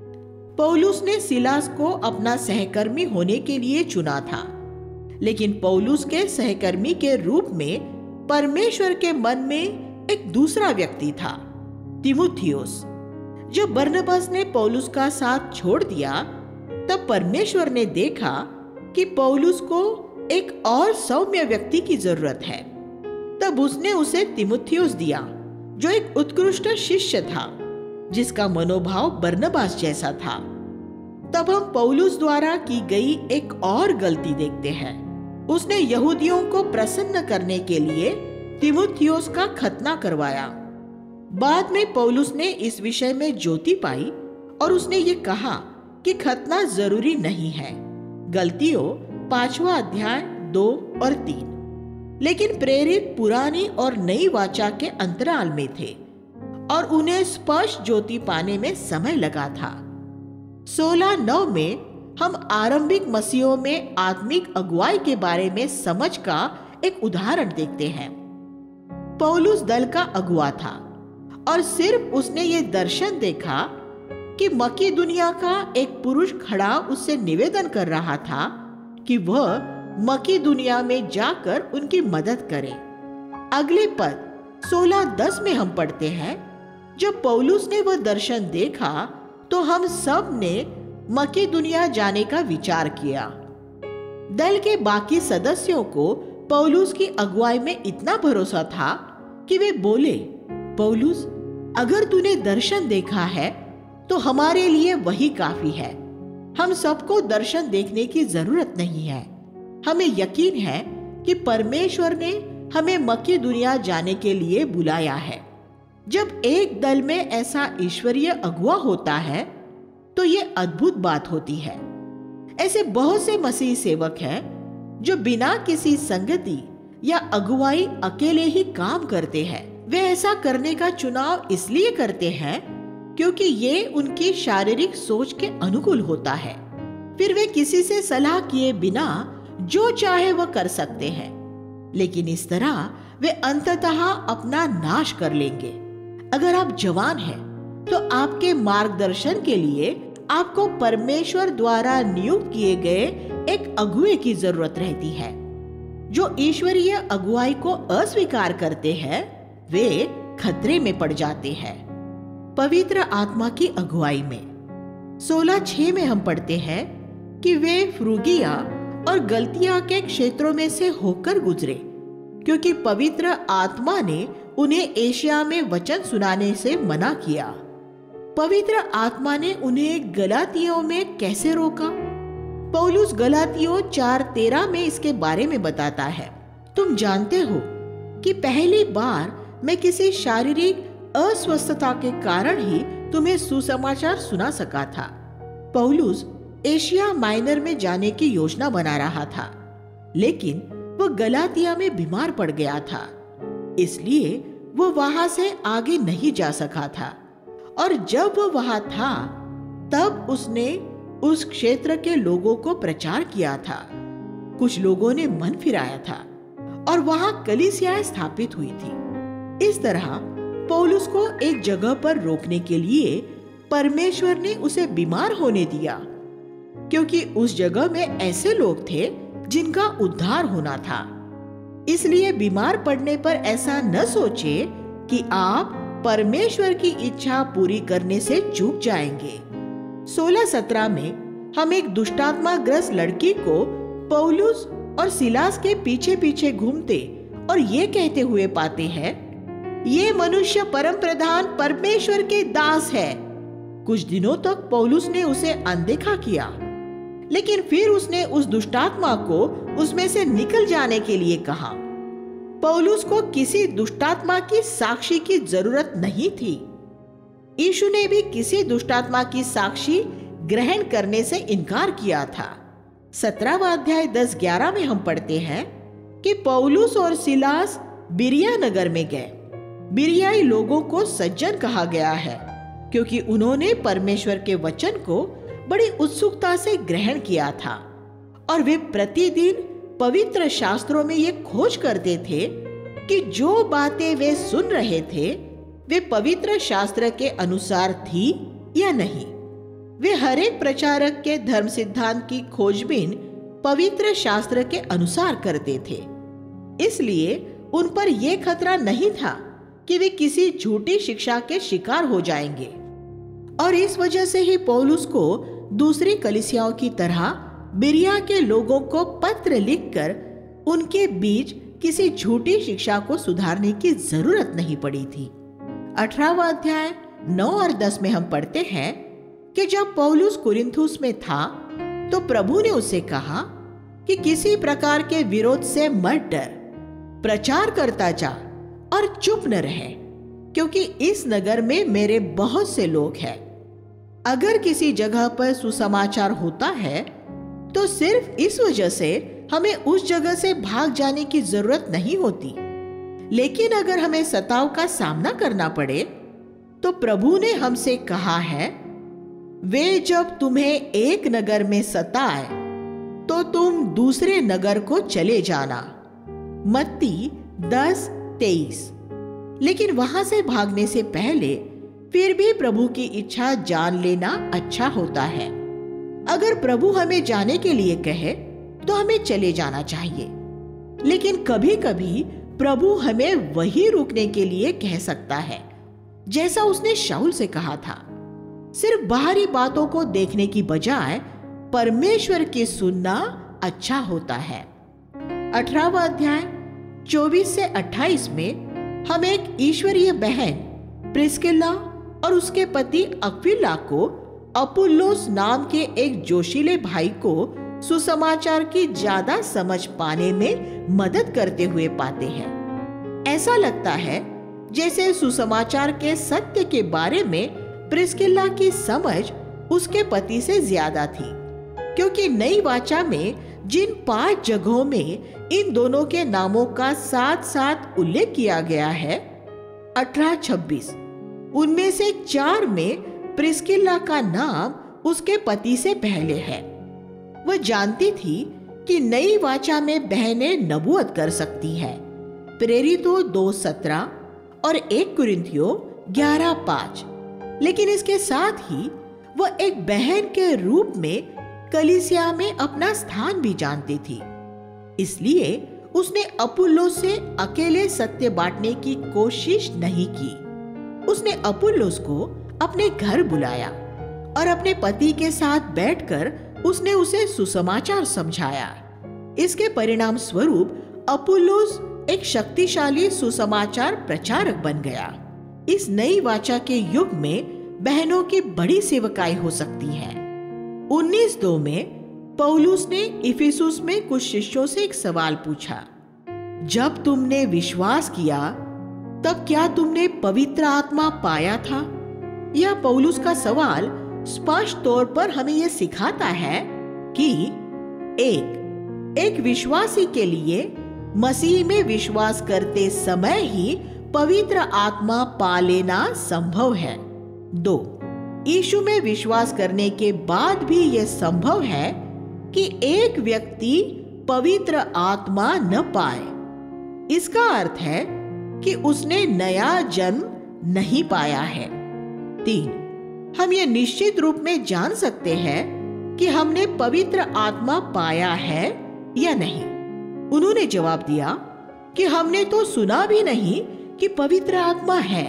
पौलुस ने सिलास को अपना सहकर्मी होने के लिए चुना था, लेकिन पौलुस के सहकर्मी के रूप में परमेश्वर के मन में एक दूसरा व्यक्ति था, तीमुथियुस। जब बरनबास ने पौलुस का साथ छोड़ दिया तब परमेश्वर ने देखा कि पौलुस को एक और सौम्य व्यक्ति की जरूरत है। तब उसने उसे तीमुथियुस दिया, जो एक उत्कृष्ट शिष्य था जिसका मनोभाव बरनबास जैसा था। तब हम पौलुस द्वारा की गई एक और गलती देखते हैं। उसने यहूदियों को प्रसन्न करने के लिए तीमुथियुस का खतना करवाया। बाद में पौलुस ने इस विषय में ज्योति पाई और उसने ये कहा कि खतना जरूरी नहीं है। गलतियों पांचवा अध्याय दो और तीन। लेकिन प्रेरित पुरानी और नई वाचा के अंतराल में थे और उन्हें स्पष्ट ज्योति पाने में समय लगा था। सोलह नौ में हम आरंभिक मसीहों में आत्मिक अगुवाई के बारे में समझ का एक उदाहरण देखते हैं। पौलुस दल का अगुवा था और सिर्फ उसने ये दर्शन देखा कि मकी दुनिया का एक पुरुष खड़ा उससे निवेदन कर रहा था कि वह मकी दुनिया में जाकर उनकी मदद करे। अगले पद सोलह दस में हम पढ़ते हैं, जब पौलुस ने वह दर्शन देखा तो हम सब ने मकी दुनिया जाने का विचार किया। दल के बाकी सदस्यों को पौलुस की अगुवाई में इतना भरोसा था कि वे बोले, पौलुस, अगर तूने दर्शन देखा है तो हमारे लिए वही काफी है। हम सबको दर्शन देखने की जरूरत नहीं है। हमें यकीन है कि परमेश्वर ने हमें मकी दुनिया जाने के लिए बुलाया है। जब एक दल में ऐसा ईश्वरीय अगुवा होता है तो ये अद्भुत बात होती है। ऐसे बहुत से मसीह सेवक हैं जो बिना किसी संगति या अगुवाई अकेले ही काम करते हैं। वे ऐसा करने का चुनाव इसलिए करते हैं क्योंकि ये उनकी शारीरिक सोच के अनुकूल होता है। फिर वे किसी से सलाह किए बिना जो चाहे वह कर सकते हैं, लेकिन इस तरह वे अंततः अपना नाश कर लेंगे। अगर आप जवान हैं तो आपके मार्गदर्शन के लिए आपको परमेश्वर द्वारा नियुक्त किए गए एक अगुवे की जरूरत रहती है। जो ईश्वरीय अगुवाई को अस्वीकार करते हैं वे खतरे में पड़ जाते हैं। पवित्र आत्मा की अगुवाई में सोलह छह में हम पढ़ते हैं कि वे फ्रूगिया और गलतिया के क्षेत्रों में से होकर गुजरे, क्योंकि पवित्र आत्मा ने उन्हें एशिया में वचन सुनाने से मना किया। पवित्र आत्मा ने उन्हें गलातियों में कैसे रोका? पौलुस गलातियों चार तेरह में इसके बारे में बताता है, तुम जानते हो कि पहली बार मैं किसी शारीरिक अस्वस्थता के कारण ही तुम्हें सुसमाचार सुना सका था। पौलुस एशिया माइनर में जाने की योजना बना रहा था, लेकिन वह गलातिया में बीमार पड़ गया था, इसलिए वह वहां से आगे नहीं जा सका था। और जब वह वहां था तब उसने उस क्षेत्र के लोगों को प्रचार किया था। कुछ लोगों ने मन फिराया था और वहां कलीसियाएं स्थापित हुई थी। इस तरह पौलुस को एक जगह पर रोकने के लिए परमेश्वर ने उसे बीमार होने दिया, क्योंकि उस जगह में ऐसे लोग थे जिनका उद्धार होना था। इसलिए बीमार पड़ने पर ऐसा न सोचे कि आप परमेश्वर की इच्छा पूरी करने से चूक जाएंगे। सोलह सत्रह में हम एक दुष्टात्मा ग्रस्त लड़की को पौलुस और सिलास के पीछे पीछे घूमते और ये कहते हुए पाते हैं, ये मनुष्य परम प्रधान परमेश्वर के दास है। कुछ दिनों तक पौलुस ने उसे अनदेखा किया, लेकिन फिर उसने उस दुष्टात्मा को उसमें से निकल जाने के लिए कहा। पौलुस को किसी दुष्टात्मा की साक्षी की जरूरत नहीं थी। यीशु ने भी किसी दुष्टात्मा की साक्षी ग्रहण करने से इनकार किया था। सत्रहवां अध्याय दस ग्यारह में हम पढ़ते हैं कि पौलुस और सिलास बिरिया नगर में गए। बिरियाई लोगों को सज्जन कहा गया है, क्योंकि उन्होंने परमेश्वर के वचन को बड़ी उत्सुकता से ग्रहण किया था और वे प्रतिदिन पवित्र शास्त्रों में ये खोज करते थे कि जो बातें वे सुन रहे थे वे पवित्र शास्त्र के अनुसार थी या नहीं। वे हर एक प्रचारक के धर्म सिद्धांत की खोजबीन पवित्र शास्त्र के अनुसार करते थे, इसलिए उन पर यह खतरा नहीं था कि वे किसी झूठी शिक्षा के शिकार हो जाएंगे। और इस वजह से ही पौलुस को दूसरी कलीसियाओं की तरह बिरिया के लोगों को पत्र लिखकर उनके बीच किसी झूठी शिक्षा को सुधारने की जरूरत नहीं पड़ी थी। अठारहवां अध्याय नौ और दस में हम पढ़ते हैं कि जब पौलुस कुरिन्थुस में था तो प्रभु ने उससे कहा कि किसी प्रकार के विरोध से मत डर, प्रचार करता जा और चुप न रहे, क्योंकि इस नगर में मेरे बहुत से लोग हैं। अगर किसी जगह पर सुसमाचार होता है तो सिर्फ इस वजह से हमें उस जगह से भाग जाने की जरूरत नहीं होती, लेकिन अगर हमें सताव का सामना करना पड़े तो प्रभु ने हमसे कहा है, वे जब तुम्हें एक नगर में सताए तो तुम दूसरे नगर को चले जाना। मत्ती दस तेईस। लेकिन वहां से भागने से पहले फिर भी प्रभु की इच्छा जान लेना अच्छा होता है। अगर प्रभु हमें जाने के लिए कहे तो हमें चले जाना चाहिए, लेकिन कभी कभी प्रभु हमें वही रुकने के लिए कह सकता है, जैसा उसने शाऊल से कहा था। सिर्फ बाहरी बातों को देखने की बजाय परमेश्वर की सुनना अच्छा होता है। अठारहवां अध्याय चौबीस से अट्ठाईस में हम एक ईश्वरीय बहन प्रिस्किल्ला और उसके पति अक्विला को अपुल्लोस नाम के एक जोशीले भाई को सुसमाचार की ज्यादा समझ पाने में मदद करते हुए पाते हैं। ऐसा लगता है जैसे सुसमाचार के सत्य के बारे में प्रिस्किल्ला की समझ उसके पति से ज्यादा थी, क्योंकि नई वाचा में जिन पांच जगहों में इन दोनों के नामों का साथ साथ उल्लेख किया गया है, अठारह छब्बीस, उनमें से चार में प्रिस्किल्ला का नाम उसके पति से पहले है। वह जानती थी कि नई वाचा में बहनें नबूवत कर सकती है। प्रेरितों दो सत्रह और एक कुरिन्थियों ग्यारह पांच। लेकिन इसके साथ ही वह एक बहन के रूप में कलीसिया में अपना स्थान भी जानती थी। इसलिए उसने अपुल्लोस से अकेले सत्य बांटने की कोशिश नहीं की। उसने अपुल्लोस को अपने घर बुलाया और अपने पति के साथ बैठकर उसने उसे सुसमाचार समझाया। इसके परिणाम स्वरूप अपुल्लोस एक शक्तिशाली सुसमाचार प्रचारक बन गया। इस नई वाचा के युग में बहनों की बड़ी सेवकाई हो सकती है। उन्नीस दो में पौलुस ने इफिसुस में कुछ शिष्यों से एक सवाल पूछा, जब तुमने विश्वास किया तब क्या तुमने पवित्र आत्मा पाया था? यह पौलुस का सवाल स्पष्ट तौर पर हमें यह सिखाता है कि एक एक विश्वासी के लिए मसीह में विश्वास करते समय ही पवित्र आत्मा पा लेना संभव है। दो, यीशु में विश्वास करने के बाद भी यह संभव है कि एक व्यक्ति पवित्र आत्मा न पाए। इसका अर्थ है कि उसने नया जन्म नहीं पाया है। तीन, हम ये निश्चित रूप में जान सकते हैं कि हमने पवित्र आत्मा पाया है या नहीं। उन्होंने जवाब दिया कि हमने तो सुना भी नहीं कि पवित्र आत्मा है।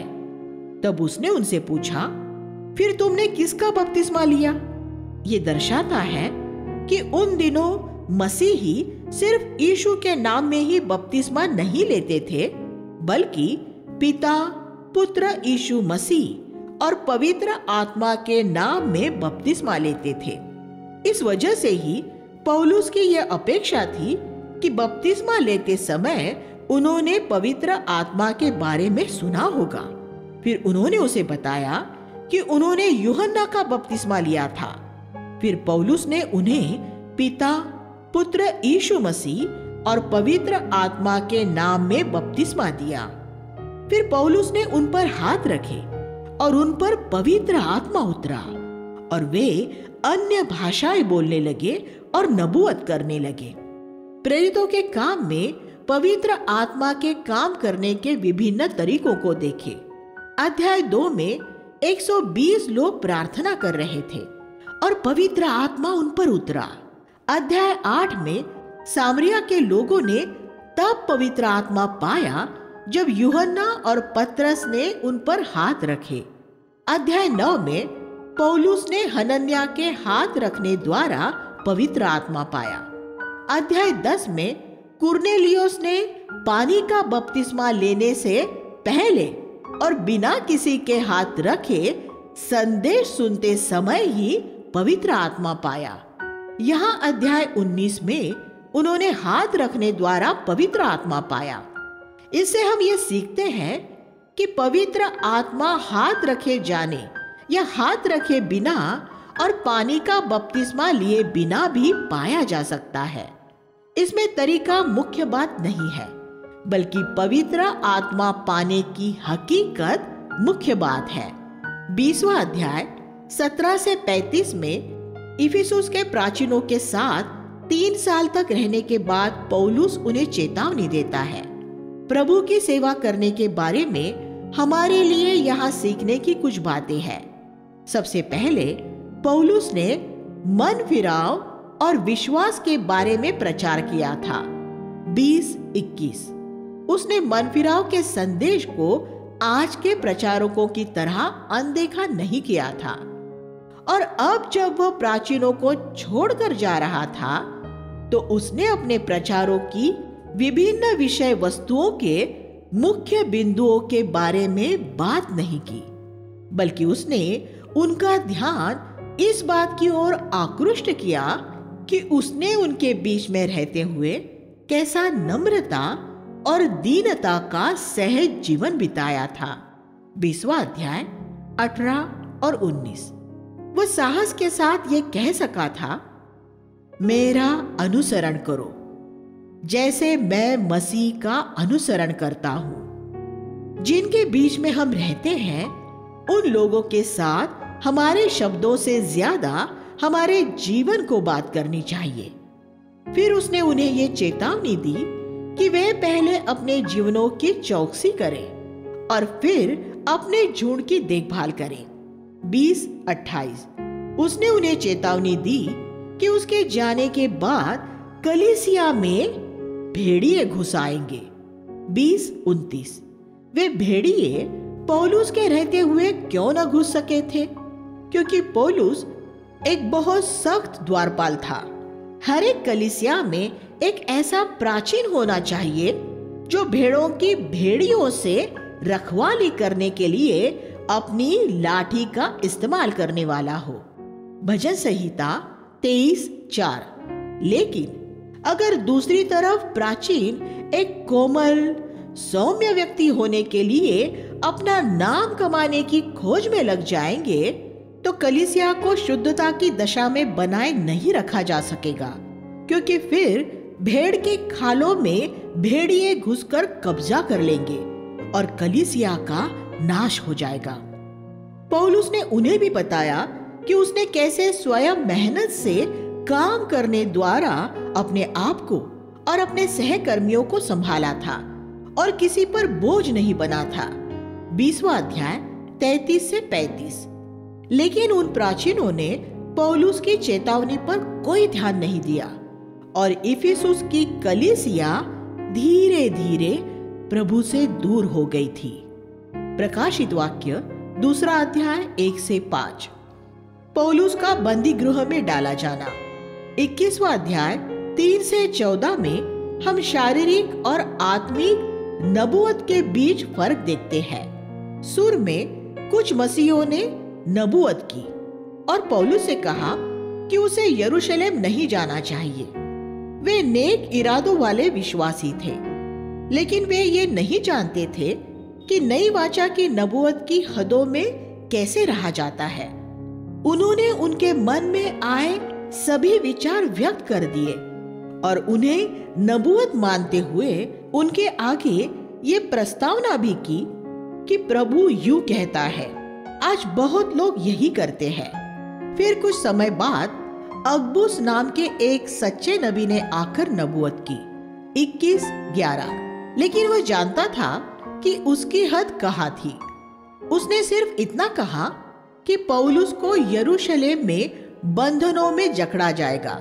तब उसने उनसे पूछा, फिर तुमने किसका बपतिस्मा लिया? ये दर्शाता है कि उन दिनों मसीही सिर्फ यीशु के नाम में ही बपतिस्मा नहीं लेते थे, बल्कि पिता, पुत्र यीशु मसीह और पवित्र आत्मा के नाम में बपतिस्मा लेते थे। इस वजह से ही पौलुस की यह अपेक्षा थी कि बपतिस्मा लेते समय उन्होंने पवित्र आत्मा के बारे में सुना होगा। फिर उन्होंने उसे बताया कि उन्होंने यूहन्ना का बपतिस्मा लिया था। फिर पौलुस ने उन्हें पिता, पुत्र यीशु मसीह और पवित्र आत्मा के नाम में बपतिस्मा दिया। फिर पौलुस ने उन पर हाथ रखे और उन पर पवित्र आत्मा उतरा और वे अन्य भाषाएं बोलने लगे और नबूवत करने लगे। प्रेरितों के काम में पवित्र आत्मा के काम करने के विभिन्न तरीकों को देखें। अध्याय दो में एक सौ बीस लोग प्रार्थना कर रहे थे और पवित्र आत्मा उन पर उतरा। अध्याय आठ में सामरिया के लोगों ने तब पवित्र आत्मा पाया जब यूहन्ना और पतरस ने उन पर हाथ रखे। अध्याय नौ में पौलुस ने हनन्या के हाथ रखने द्वारा पवित्र आत्मा पाया। अध्याय दस में कुरनेलियुस ने पानी का बपतिस्मा लेने से पहले और बिना किसी के हाथ रखे संदेश सुनते समय ही पवित्र आत्मा पाया। यहाँ अध्याय उन्नीस में उन्होंने हाथ रखने द्वारा पवित्र आत्मा पाया। इससे हम ये सीखते हैं कि पवित्र आत्मा हाथ रखे जाने या हाथ रखे बिना और पानी का बपतिस्मा लिए बिना भी पाया जा सकता है। इसमें तरीका मुख्य बात नहीं है, बल्कि पवित्र आत्मा पाने की हकीकत मुख्य बात है। बीसवां अध्याय सत्रह से पैंतीस में इफिसुस के प्राचीनों के साथ तीन साल तक रहने के बाद पौलुस उन्हें चेतावनी देता है। प्रभु की सेवा करने के बारे में हमारे लिए यहाँ सीखने की कुछ बातें हैं। सबसे पहले पौलुस ने मन फिराव और विश्वास के बारे में प्रचार किया था। बीस इक्कीस उसने मन फिराव के संदेश को आज के प्रचारकों की तरह अनदेखा नहीं किया था, और अब जब वह प्राचीनों को छोड़कर जा रहा था तो उसने अपने प्रचारों की विभिन्न विषय वस्तुओं के मुख्य बिंदुओं के बारे में बात नहीं की, बल्कि उसने उनका ध्यान इस बात की ओर आकृष्ट किया कि उसने उनके बीच में रहते हुए कैसा नम्रता और दीनता का सहज जीवन बिताया था। बीसवां अध्याय अठारह और उन्नीस वह साहस के साथ ये कह सका था, मेरा अनुसरण करो जैसे मैं मसीह का अनुसरण करता हूं। जिनके बीच में हम रहते हैं उन लोगों के साथ हमारे शब्दों से ज्यादा हमारे जीवन को बात करनी चाहिए। फिर उसने उन्हें ये चेतावनी दी कि वे पहले अपने जीवनों की चौकसी करें और फिर अपने झुंड की देखभाल करें। बीस अट्ठाईस उसने उन्हें चेतावनी दी कि उसके जाने के बाद कलीसिया में भेड़िए घुस आएंगे। बीस उनतीस वे भेड़िए पौलुस के रहते हुए क्यों न घुस सके थे? क्योंकि पौलुस एक बहुत सख्त द्वारपाल था। हर एक कलीसिया में एक ऐसा प्राचीन होना चाहिए जो भेड़ों की भेड़ियों से रखवाली करने के लिए अपनी लाठी का इस्तेमाल करने वाला हो। भजन संहिता तेईस चार लेकिन अगर दूसरी तरफ प्राचीन एक कोमल सौम्य व्यक्ति होने के लिए अपना नाम कमाने की खोज में लग जाएंगे तो कलीसिया को शुद्धता की दशा में बनाए नहीं रखा जा सकेगा, क्योंकि फिर भेड़ के खालों में भेड़िए घुसकर कब्जा कर लेंगे और कलीसिया का नाश हो जाएगा। पौलुस ने उन्हें भी बताया कि उसने कैसे स्वयं मेहनत से काम करने द्वारा अपने आप को और अपने सहकर्मियों को संभाला था और किसी पर बोझ नहीं बना था। बीसवां अध्याय तैंतीस से पैंतीस लेकिन उन प्राचीनों ने पौलुस की चेतावनी पर कोई ध्यान नहीं दिया और इफिसुस की कलीसिया धीरे धीरे प्रभु से दूर हो गई थी। प्रकाशित वाक्य दूसरा अध्याय एक से पांच पौलुस का बंदी गृह में डाला जाना। इक्कीसवां अध्याय तीन से चौदह में हम शारीरिक और आत्मिक नबूवत के बीच फर्क देखते हैं। सुर में कुछ मसीहों ने नबूवत की और पौलुस से कहा कि उसे यरूशलेम नहीं जाना चाहिए। वे नेक इरादों वाले विश्वासी थे, लेकिन वे ये नहीं जानते थे कि नई वाचा की नबूवत की हदों में कैसे रहा जाता है। उन्होंने उनके मन में आए सभी विचार व्यक्त कर दिए और उन्हें नबूवत मानते हुए उनके आगे ये प्रस्तावना भी की कि प्रभु यूं कहता है। आज बहुत लोग यही करते हैं। फिर कुछ समय बाद अगबुस नाम के एक सच्चे नबी ने आकर नबूवत की। इक्कीस ग्यारह लेकिन वह जानता था कि उसकी हद कहाँ थी। उसने सिर्फ इतना कहा कि पौलुस को यरूशलेम में बंधनों में जकड़ा जाएगा,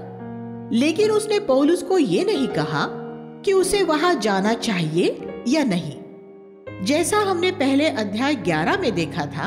लेकिन उसने पौलुस को यह नहीं कहा कि उसे वहां जाना चाहिए या नहीं। जैसा हमने पहले अध्याय ग्यारह में देखा था,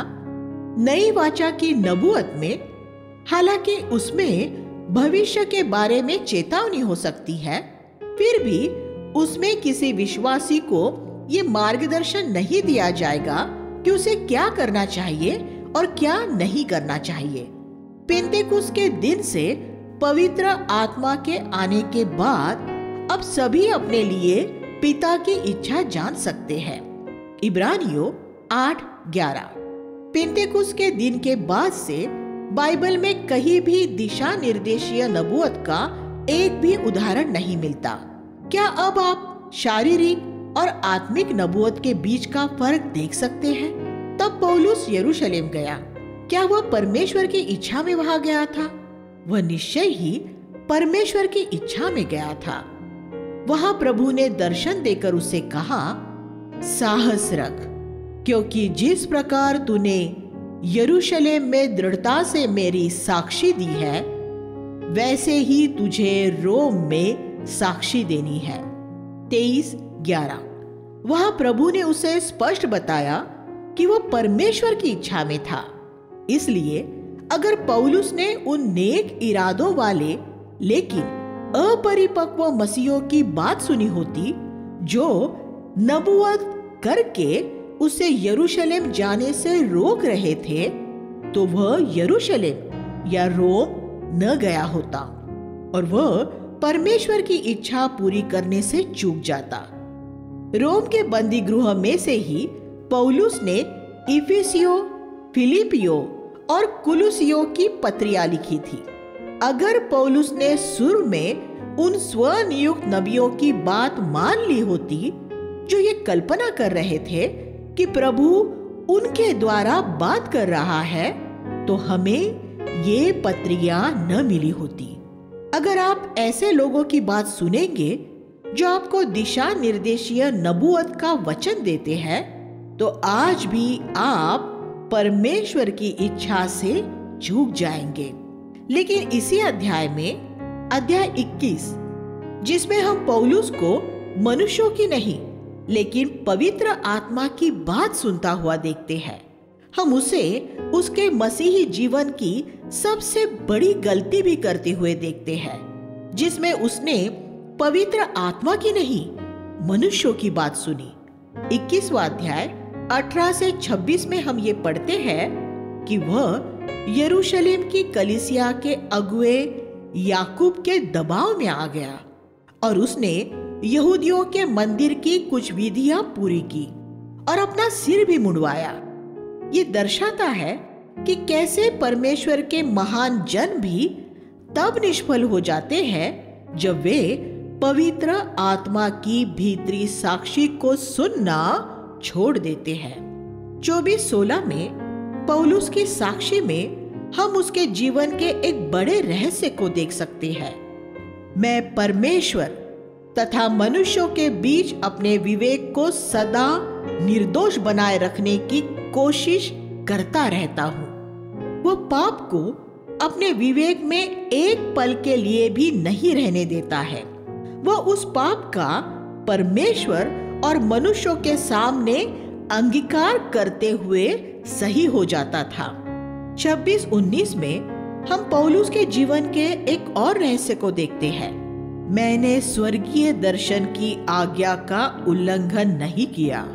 नई वाचा की नबूवत में हालांकि उसमें भविष्य के बारे में चेतावनी हो सकती है, फिर भी उसमें किसी विश्वासी को ये मार्गदर्शन नहीं दिया जाएगा कि उसे क्या करना चाहिए और क्या नहीं करना चाहिए। पेंतेकुस्त के दिन से पवित्र आत्मा के आने के बाद अब सभी अपने लिए पिता की इच्छा जान सकते हैं। इब्रानियों आठ ग्यारह पेंतेकुस्त के दिन के बाद से बाइबल में कहीं भी दिशा निर्देशीय नबूवत का एक भी उदाहरण नहीं मिलता। क्या अब आप शारीरिक और आत्मिक नबूवत के बीच का फर्क देख सकते हैं? तब पौलुस यरूशलेम गया। क्या वह परमेश्वर की इच्छा में वहां गया था? वह निश्चय ही परमेश्वर की इच्छा में गया था। वहां प्रभु ने दर्शन देकर उसे कहा, साहस रख, क्योंकि जिस प्रकार तूने यरूशलेम में दृढ़ता से मेरी साक्षी दी है, वैसे ही तुझे रोम में साक्षी देनी है। तेईस ग्यारह। वहां प्रभु ने उसे स्पष्ट बताया कि वो परमेश्वर की इच्छा में था। इसलिए अगर पौलुस ने उन नेक इरादों वाले लेकिन अपरिपक्व मसीहों की बात सुनी होती, जो नबूवत करके उसे यरूशलेम जाने से रोक रहे थे, तो वह यरूशलेम या रोम न गया होता और वह परमेश्वर की इच्छा पूरी करने से चूक जाता। रोम के बंदी गृह में से ही पौलुस ने इफिसियो, फिलिपियो और कुलुसियो की पत्रियां लिखी थी। अगर पौलुस ने शुरू में उन स्वनियुक्त नबियों की बात मान ली होती, जो ये कल्पना कर रहे थे कि प्रभु उनके द्वारा बात कर रहा है, तो हमें ये पत्रियां न मिली होती। अगर आप ऐसे लोगों की बात सुनेंगे जो आपको दिशा निर्देशीय नबूवत का वचन देते हैं, तो आज भी आप परमेश्वर की इच्छा से चूक जाएंगे। लेकिन इसी अध्याय में, अध्याय इक्कीस, जिसमें हम पौलुस को मनुष्यों की नहीं लेकिन पवित्र आत्मा की बात सुनता हुआ देखते हैं, हम उसे उसके मसीही जीवन की सबसे बड़ी गलती भी करते हुए देखते हैं, जिसमें उसने पवित्र आत्मा की नहीं मनुष्यों की बात सुनी। इक्कीसवां अध्याय अठारह से छब्बीस में हम ये पढ़ते हैं कि वह यरूशलेम की कलीसिया के अगुए याकूब के दबाव में आ गया और उसने यहूदियों के मंदिर की कुछ विधियां पूरी की और अपना सिर भी मुंडवाया। ये दर्शाता है कि कैसे परमेश्वर के महान जन भी तब निष्फल हो जाते हैं जब वे पवित्र आत्मा की भीतरी साक्षी को सुनना छोड़ देते हैं। चौबीस सोलह में पौलुस की साक्षी में हम उसके जीवन के एक बड़े रहस्य को देख सकते हैं। मैं परमेश्वर तथा मनुष्यों के बीच अपने विवेक को सदा निर्दोष बनाए रखने की कोशिश करता रहता हूँ। वह पाप को अपने विवेक में एक पल के लिए भी नहीं रहने देता है। वह उस पाप का परमेश्वर और मनुष्यों के सामने अंगीकार करते हुए सही हो जाता था। छब्बीस उन्नीस में हम पौलुस के जीवन के एक और रहस्य को देखते हैं। मैंने स्वर्गीय दर्शन की आज्ञा का उल्लंघन नहीं किया।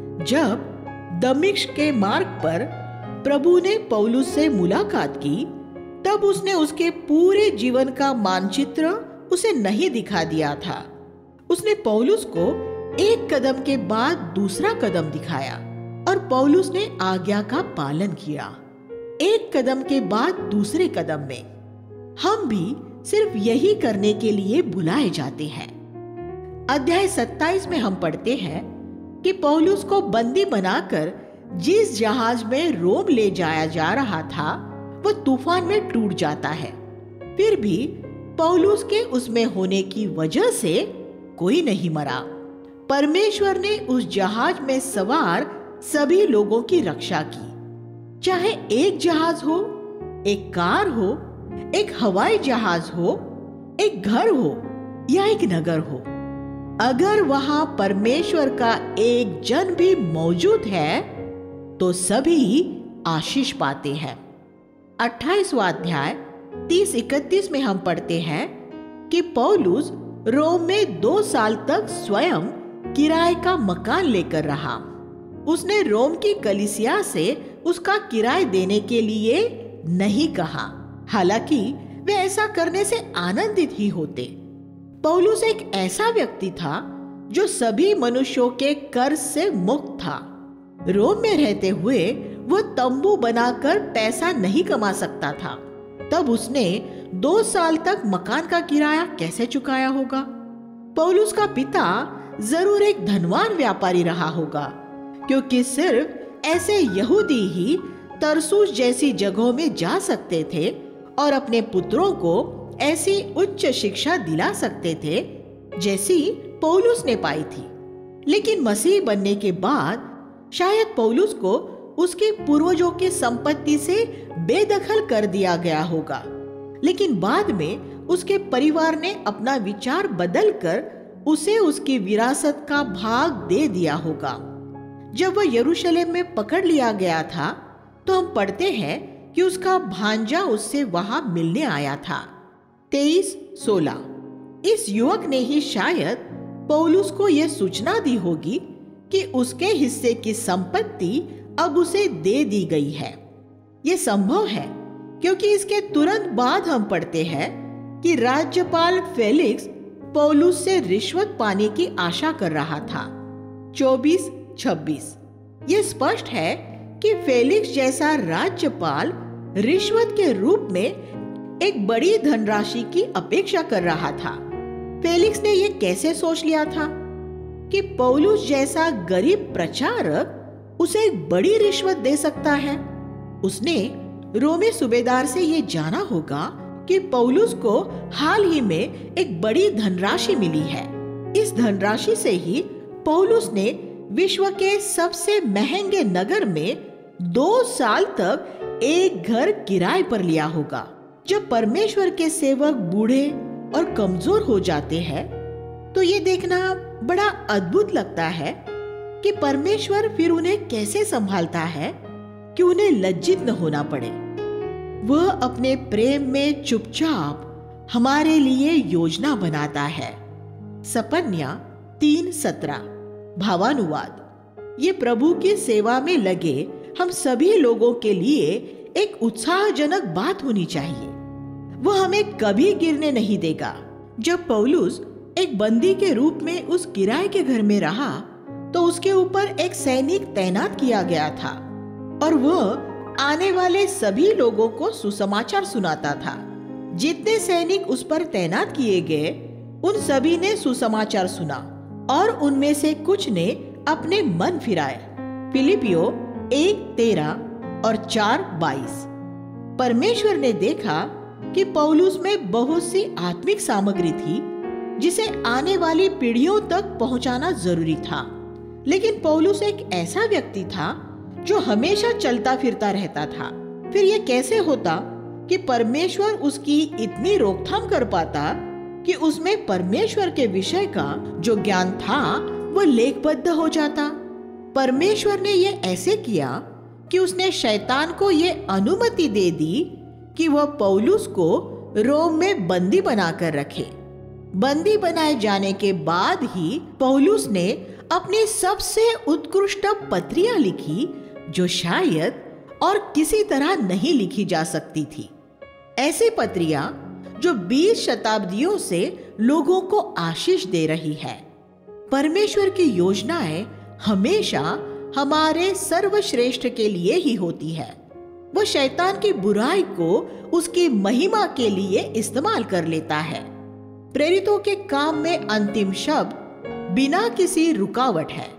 जब दमिश्क के मार्ग पर प्रभु ने पौलुस से मुलाकात की, तब उसने उसके पूरे जीवन का मानचित्र उसे नहीं दिखा दिया था। उसने पौलुस को एक कदम के बाद दूसरा कदम दिखाया और पौलुस ने आज्ञा का पालन किया। एक कदम के बाद दूसरे कदम में हम भी सिर्फ यही करने के लिए बुलाए जाते हैं। अध्याय सत्ताईस में हम पढ़ते हैं कि पौलुस को बंदी बनाकर जिस जहाज में रोम ले जाया जा रहा था, वो तूफान में टूट जाता है। फिर भी पौलुस के उसमें होने की वजह से कोई नहीं मरा। परमेश्वर ने उस जहाज में सवार सभी लोगों की रक्षा की। चाहे एक जहाज हो, एक कार हो, एक हवाई जहाज हो, एक घर हो या एक नगर हो, अगर वहां परमेश्वर का एक जन भी मौजूद है तो सभी आशीष पाते हैं। अट्ठाईसवां अध्याय तीस इकतीस में हम पढ़ते हैं कि पौलुस रोम में दो साल तक स्वयं किराए का मकान लेकर रहा। उसने रोम की कलीसिया से उसका किराया देने के लिए नहीं कहा, हालांकि वे ऐसा करने से आनंदित ही होते। पौलुस एक ऐसा व्यक्ति था जो सभी मनुष्यों के कर्ज से मुक्त था। रोम में रहते हुए वह तंबू बनाकर पैसा नहीं कमा सकता था, तब उसने दो साल तक मकान का किराया कैसे चुकाया होगा? पौलुस का पिता जरूर एक धनवान व्यापारी रहा होगा, क्योंकि सिर्फ ऐसे यहूदी ही तरसूस जैसी जगहों में जा सकते थे और अपने पुत्रों को ऐसी उच्च शिक्षा दिला सकते थे जैसी पौलुस ने पाई थी। लेकिन मसीह बनने के बाद शायद पौलुस को उसके पूर्वजों की संपत्ति से बेदखल कर दिया गया होगा, लेकिन बाद में उसके परिवार ने अपना विचार बदलकर उसे उसकी विरासत का भाग दे दिया होगा। जब वह यरूशलेम में पकड़ लिया गया था तो हम पढ़ते हैं कि उसका भांजा उससे वहां मिलने आया था। तेईस सोलह। इस युवक ने ही शायद पौलुस को यह सूचना दी होगी कि उसके हिस्से की संपत्ति अब उसे दे दी गई है। यह संभव है क्योंकि इसके तुरंत बाद हम पढ़ते हैं कि राज्यपाल फेलिक्स पौलुस से रिश्वत पाने की आशा कर रहा था। चौबीस छब्बीस। यह स्पष्ट है कि फेलिक्स जैसा राज्यपाल रिश्वत के रूप में एक बड़ी धनराशि की अपेक्षा कर रहा था। फेलिक्स ने यह कैसे सोच लिया था कि पौलुस जैसा गरीब प्रचारक उसे एक बड़ी रिश्वत दे सकता है? उसने रोमी सूबेदार से यह जाना होगा कि पौलुस को हाल ही में एक बड़ी धनराशि मिली है। इस धनराशि से ही पौलुस ने विश्व के सबसे महंगे नगर में दो साल तक एक घर किराए पर लिया होगा। जब परमेश्वर के सेवक बूढ़े और कमजोर हो जाते हैं तो ये देखना बड़ा अद्भुत लगता है कि परमेश्वर फिर उन्हें कैसे संभालता है कि उन्हें लज्जित न होना पड़े। वह अपने प्रेम में चुपचाप हमारे लिए योजना बनाता है। सपन्या तीन सत्रह। भावानुवाद। ये प्रभु की सेवा में लगे हम सभी लोगों के लिए एक उत्साहजनक बात होनी चाहिए। वह हमें कभी गिरने नहीं देगा। जब पौलुस एक बंदी के रूप में उस किराए के घर में रहा तो उसके ऊपर एक सैनिक तैनात किया गया था और वह आने वाले सभी लोगों को सुसमाचार सुनाता था। जितने सैनिक उस पर तैनात किए गए उन सभी ने सुसमाचार सुना और उनमें से कुछ ने अपने मन फिराए। फिलिपियो एक तेरह और चार बाईस। परमेश्वर ने देखा कि पौलुस में बहुत सी आत्मिक सामग्री थी जिसे आने वाली पीढ़ियों तक पहुंचाना जरूरी था, लेकिन पौलुस एक ऐसा व्यक्ति था जो हमेशा चलता फिरता रहता था। फिर यह कैसे होता कि परमेश्वर उसकी इतनी रोकथाम कर पाता कि उसमें परमेश्वर के विषय का जो ज्ञान था वह लेखबद्ध हो जाता। परमेश्वर ने यह ऐसे किया कि उसने शैतान को यह अनुमति दे दी कि वह पौलुस को रोम में बंदी बनाकर रखे। बंदी बनाए जाने के बाद ही पौलुस ने अपनी सबसे उत्कृष्ट पत्रियां लिखी जो शायद और किसी तरह नहीं लिखी जा सकती थी। ऐसी पत्रियां जो बीस शताब्दियों से लोगों को आशीष दे रही है। परमेश्वर की योजनाएं हमेशा हमारे सर्वश्रेष्ठ के लिए ही होती है। वह शैतान की बुराई को उसकी महिमा के लिए इस्तेमाल कर लेता है। प्रेरितों के काम में अंतिम शब्द बिना किसी रुकावट है।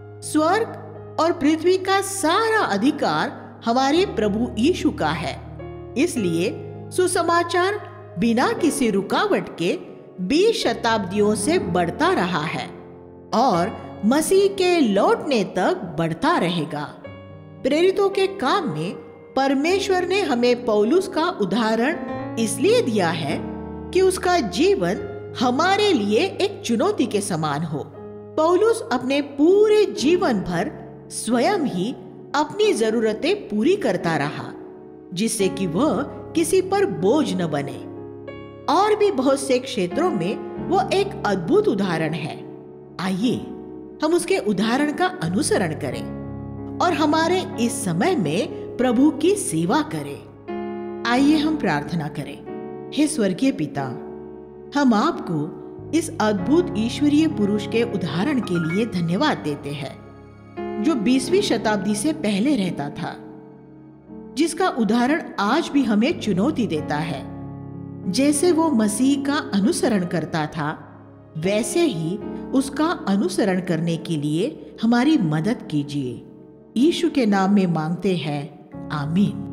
स्वर्ग और पृथ्वी का सारा अधिकार हमारे प्रभु यीशु का है। इसलिए सुसमाचार बिना किसी रुकावट के बीस शताब्दियों से बढ़ता रहा है और मसीह के लौटने तक बढ़ता रहेगा। प्रेरितों के काम में परमेश्वर ने हमें पौलुस का उदाहरण इसलिए दिया है कि उसका जीवन हमारे लिए एक चुनौती के समान हो। पौलुस अपने पूरे जीवन भर स्वयं ही अपनी जरूरतें पूरी करता रहा, जिससे कि वह किसी पर बोझ न बने। और भी बहुत से क्षेत्रों में वो एक अद्भुत उदाहरण है। आइए हम उसके उदाहरण का अनुसरण करें और हमारे इस समय में प्रभु की सेवा करें। आइए हम प्रार्थना करें। हे स्वर्गीय पिता, हम आपको इस अद्भुत ईश्वरीय पुरुष के उदाहरण के लिए धन्यवाद देते हैं, जो बीसवीं शताब्दी से पहले रहता था, जिसका उदाहरण आज भी हमें चुनौती देता है। जैसे वो मसीह का अनुसरण करता था, वैसे ही उसका अनुसरण करने के लिए हमारी मदद कीजिए। यीशु के नाम में मांगते हैं, आमीन।